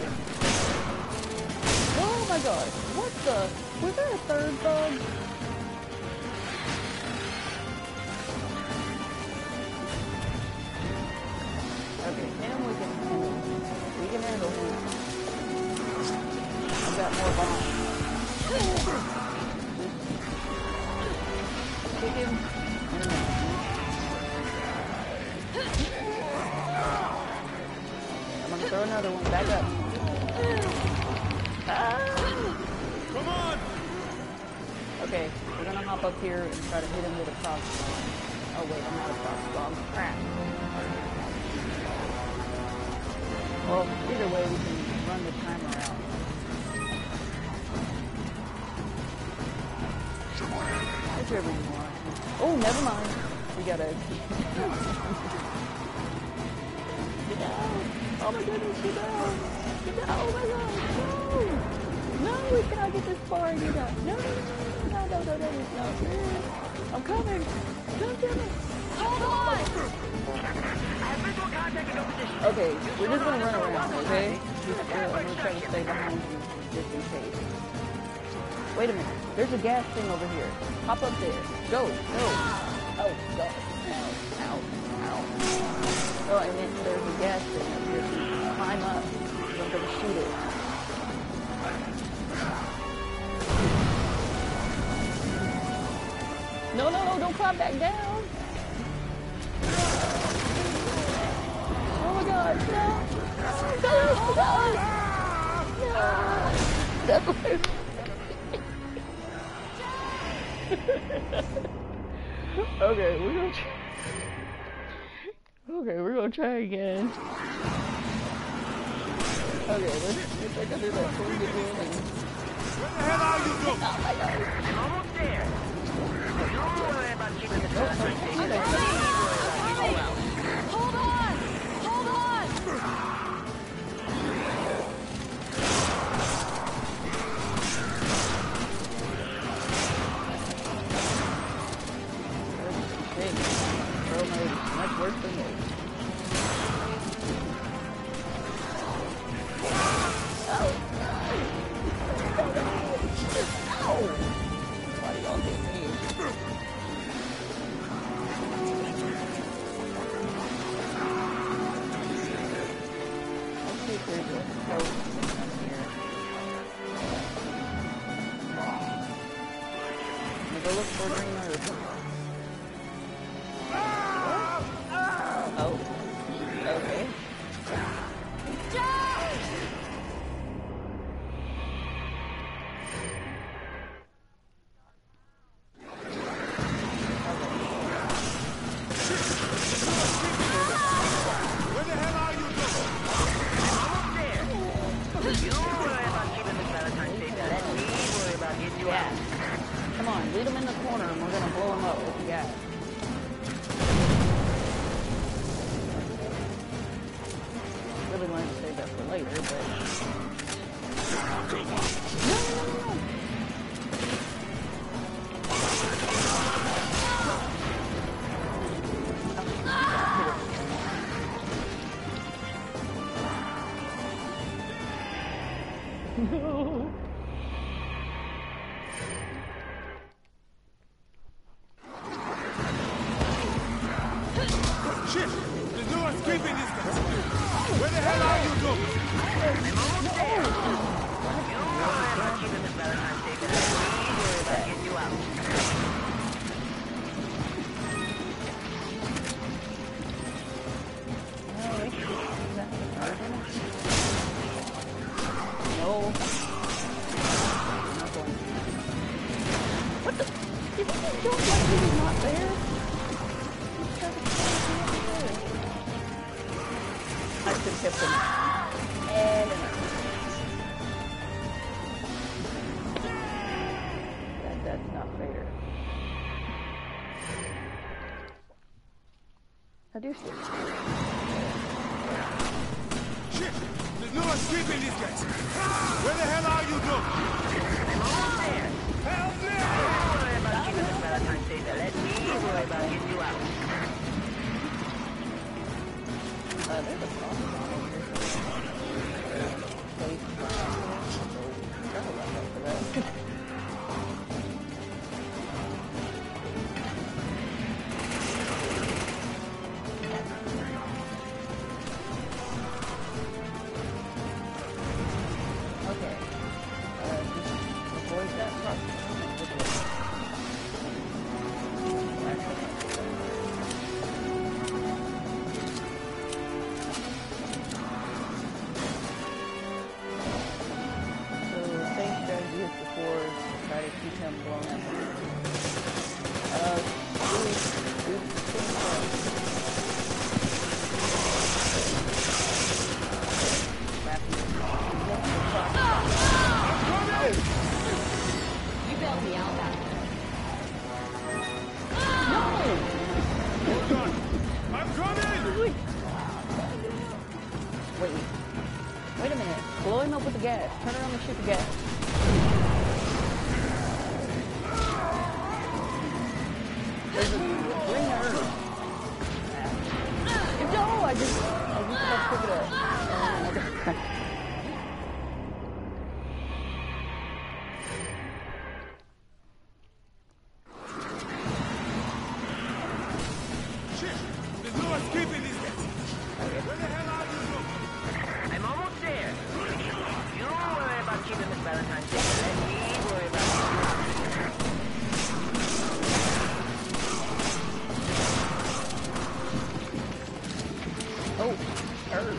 Oh my god. What the? Was there a third bug? Okay, him we can handle. We can handle him. I've got more bombs. Kick him. I'm gonna throw another one back up. Ah! Come on! Okay, we're gonna hop up here and try to hit him with a crossbow. Oh wait, I'm not a crossbow. Crap. Well, either way, we can run the timer out. Whichever you want. Oh, never mind. We gotta... Get down! Oh my goodness, get down! Get down! Oh my god! No! No, we cannot get this far and get down. No, no, no, no, no, no, no, no, no. I'm coming! Don't kill me! Hold on! Okay, we're just gonna run around, okay? Just, uh, I'm gonna try to stay behind you just in case. Wait a minute. There's a gas thing over here. Hop up there. Go. Go. Oh, God. Ow. Ow. Ow. Oh, and then there's a gas thing up here. Climb up. I'm going to shoot it. No, no, no. Don't climb back down. god, no! No, no, no! That's what Okay, we're gonna try. Okay, we're gonna try again. Okay, let's, let's check under that phone again. Where the hell are you, Doc? Oh my god. I'm almost there. Don't worry about keeping the sun safe. Hold on! Hold on! Bro mode is much worse than this. Oh! Ow! Why do y'all get me? Let's see if there's a code here. I'm gonna go look for green herb. Oh, okay. Where the hell are you, Doc? Almost there. You worry about keeping the Valentine safe, and let me worry about getting you out. Come on, lead him in the corner and we're gonna blow him up with the gas. Really wanted to save that for later, but... No, no, no, no. No. Shit! There's no escaping this guy. Where the hell are you, Doc? I'm almost there. You worry about keeping the Valentine safe, and let me worry about getting you out. No. I'm not going to. What the? Did you just jump like he was not there? He's trying to kill me there. I should have kept him. And that, that's not fair. I do see. Shit! There's no escaping these guys. Where the hell are you, Doc? I'm almost there. Help me! You worry about keeping the Valentine safe, and let me worry about getting you out. Uh, there's a problem over here. Place. So, gotta watch out for that. Okay. Uh, just avoid that problem. So, same strategy as before. Try to keep him blown up. Uh, do, do, You bailed me out that Hold on! I'm coming! Wait. Wait. Wait a minute. Blow him up with the gas. Turn around and shoot the gas. There's a green herb. No, I just, I just got to pick it up. Uh, Shit! There's no escaping these guys. Where the hell are you, Doc? I'm almost there. You worry about keeping the Valentine safe, and let me worry about getting you out. oh, herb.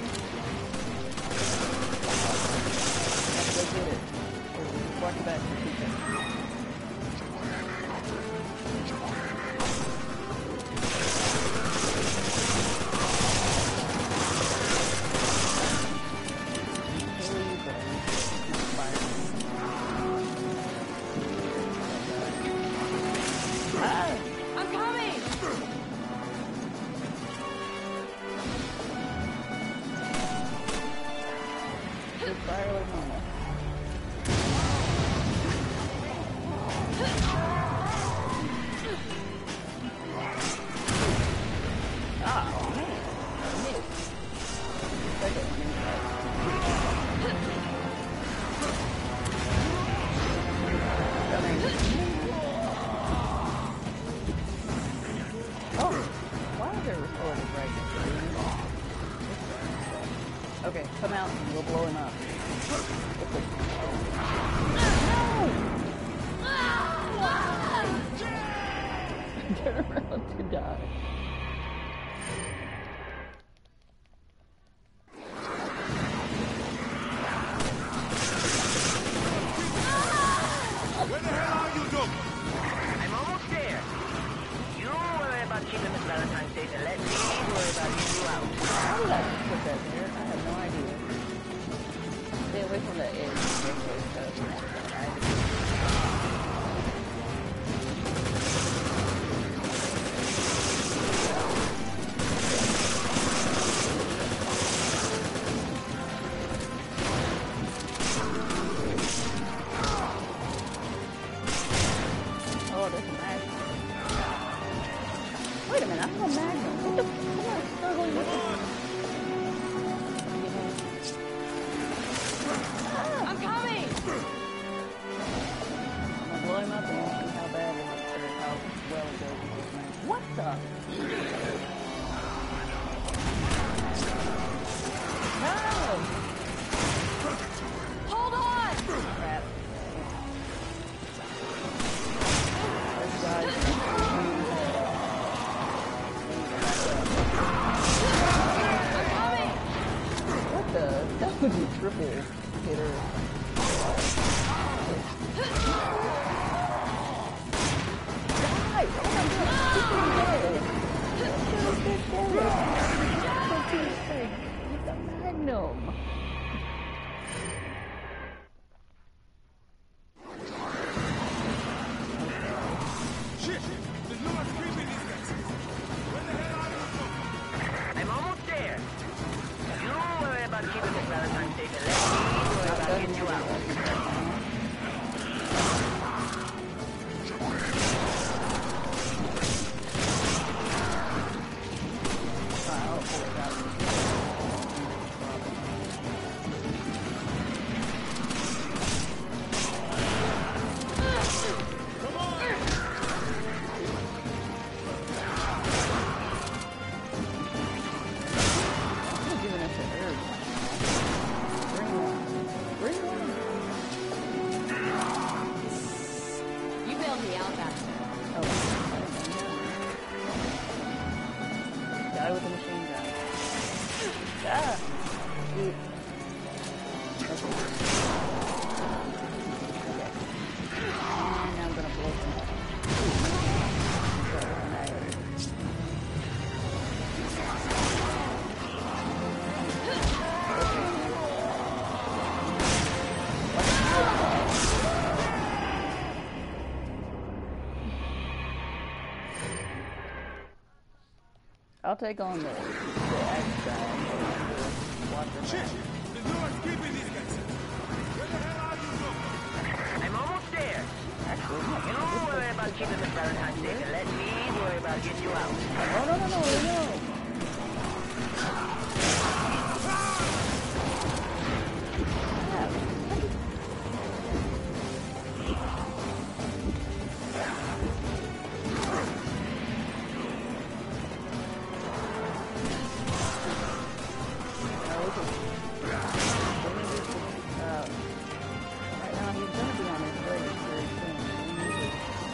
record it right now. Okay, come out and we'll blow him up. No! Turn around to die. Where the hell are you, Doc? I'm almost there. You worry about keeping Miss Valentine safe and let me worry about getting you out. How did I just put that there? I have no idea. Stay away from that edge. Oh, there's a magnum. Wait a minute, I have a magnum. What the? Come on, struggling with it. I'm coming! I'm gonna blow him up and we'll see how bad it is, or how well it goes with this man. What the? No! Hold on! Crap. This guy's I'm coming! what the? That was a triple hitter. Die! Oh my god! He's dead! For Pete's sake, with the magnum! Shit! There's no escaping these guys. Where the hell are you, Doc? I'm almost there. You worry about keeping Miss Valentine safe and let me worry about getting you out. You bailed me out back there. Die with a machine gun. Ah! Dude. Okay. Okay. And now I'm gonna blow them up. I'll take on the, the axe guy. Shit! There's no escaping these guys. Where the hell are you, Doc? I'm almost there. Actually, You worry about keeping Miss Valentine safe and let me worry about getting you out. oh no no no no! Right now he's gonna be on his way very soon. We need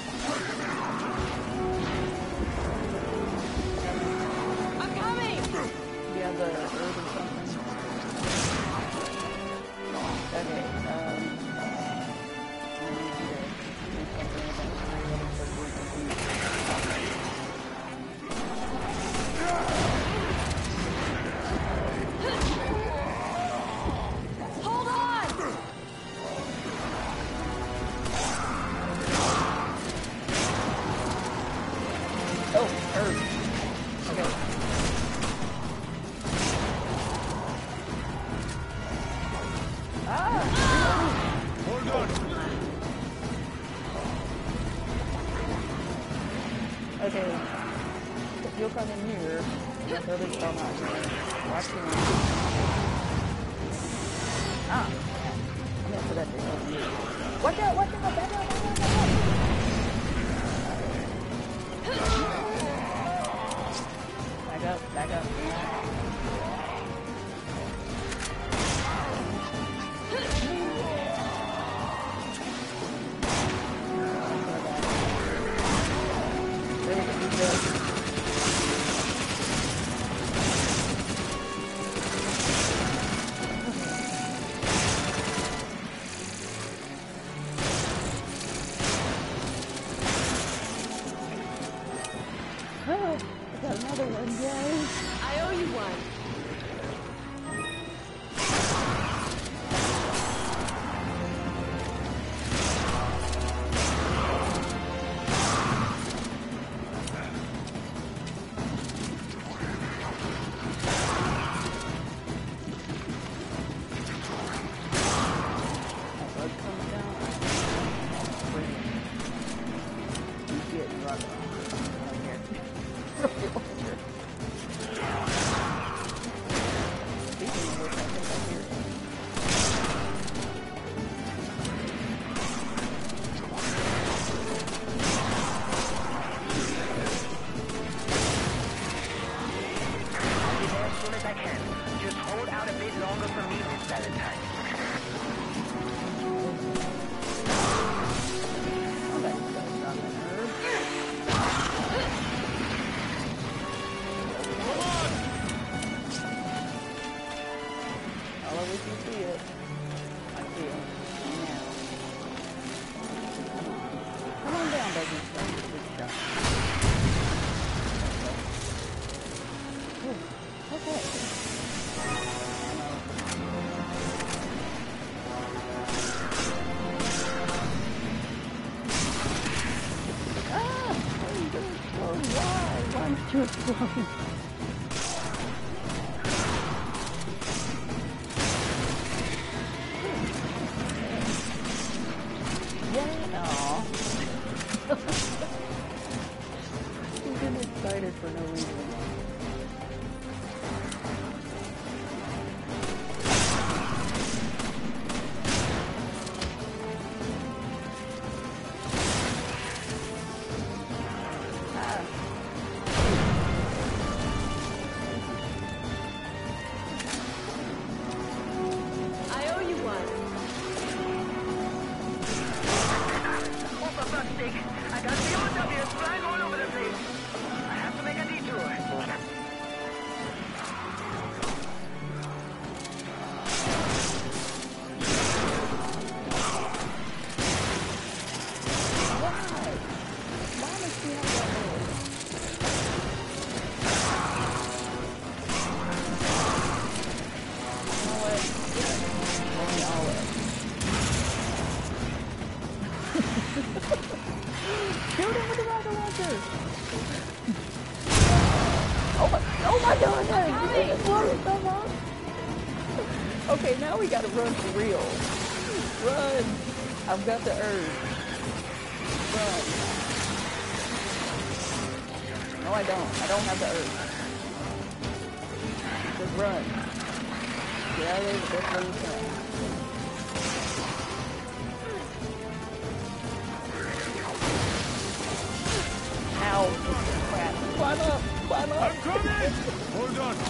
to I'm coming! Do you have the herb or something? Okay, um... Hold on! Oh, herb. Okay. Ah! Hold on. Okay. If you'll come in here, the herb is still not here. Watch him. Ah! I meant for that to help you. Watch out! Watch out! Back out! Back out! Back out! I got got another one, guys. I owe you one. Too slow. Yeah, aw. I'm getting excited for no reason. Okay, now we gotta run for real. Run! I've got the urge. Run. No, I don't. I don't have the urge. Just run. Get out of there the best way you can. Ow. Crap. Climb up! Climb up! I'm coming! Hold on.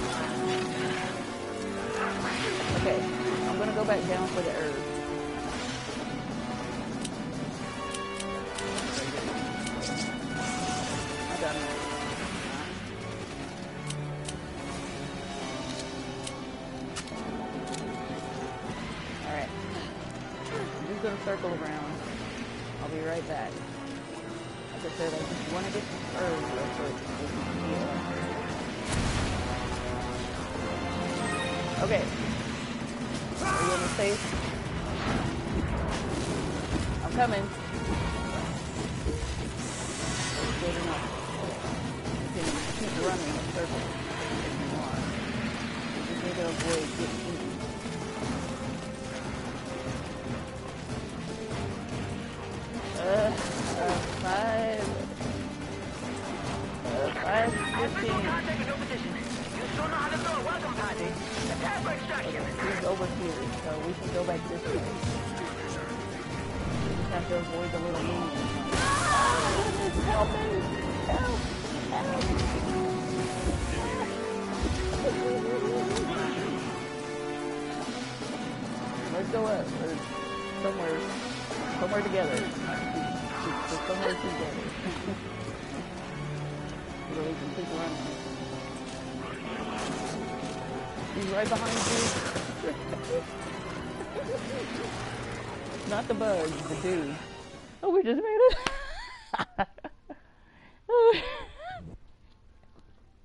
Okay, I'm gonna go back down for the herb. I got it. Alright. I'm just gonna circle around. I'll be right back. Like I said, I just want to get some herbs real quick so we can heal. Okay. Are you in the safe? I'm coming. That's good enough. You can keep running in circles if you want. You just need to avoid getting eaten. Uh, uh, five. Uh, five, fifteen. Don't know how to throw a welcome party. Attack for extraction. He's over here, so we can go back this way. We just have to avoid the little minions. Ah, goodness, help me! Help! Help! Let's go up. Or somewhere. Somewhere together. Just somewhere together. So we can keep running. He's right behind you. Not the bug, the dude. Oh, we just made it.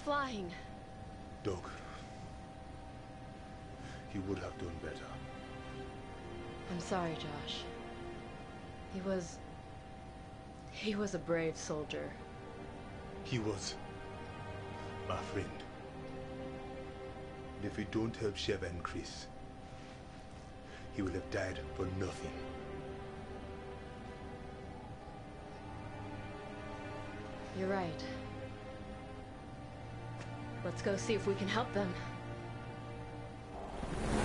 flying. Doug, he would have done better. I'm sorry, Josh. He was... He was a brave soldier. He was my friend. And if we don't help Sheva and Chris, he will have died for nothing. You're right. Let's go see if we can help them.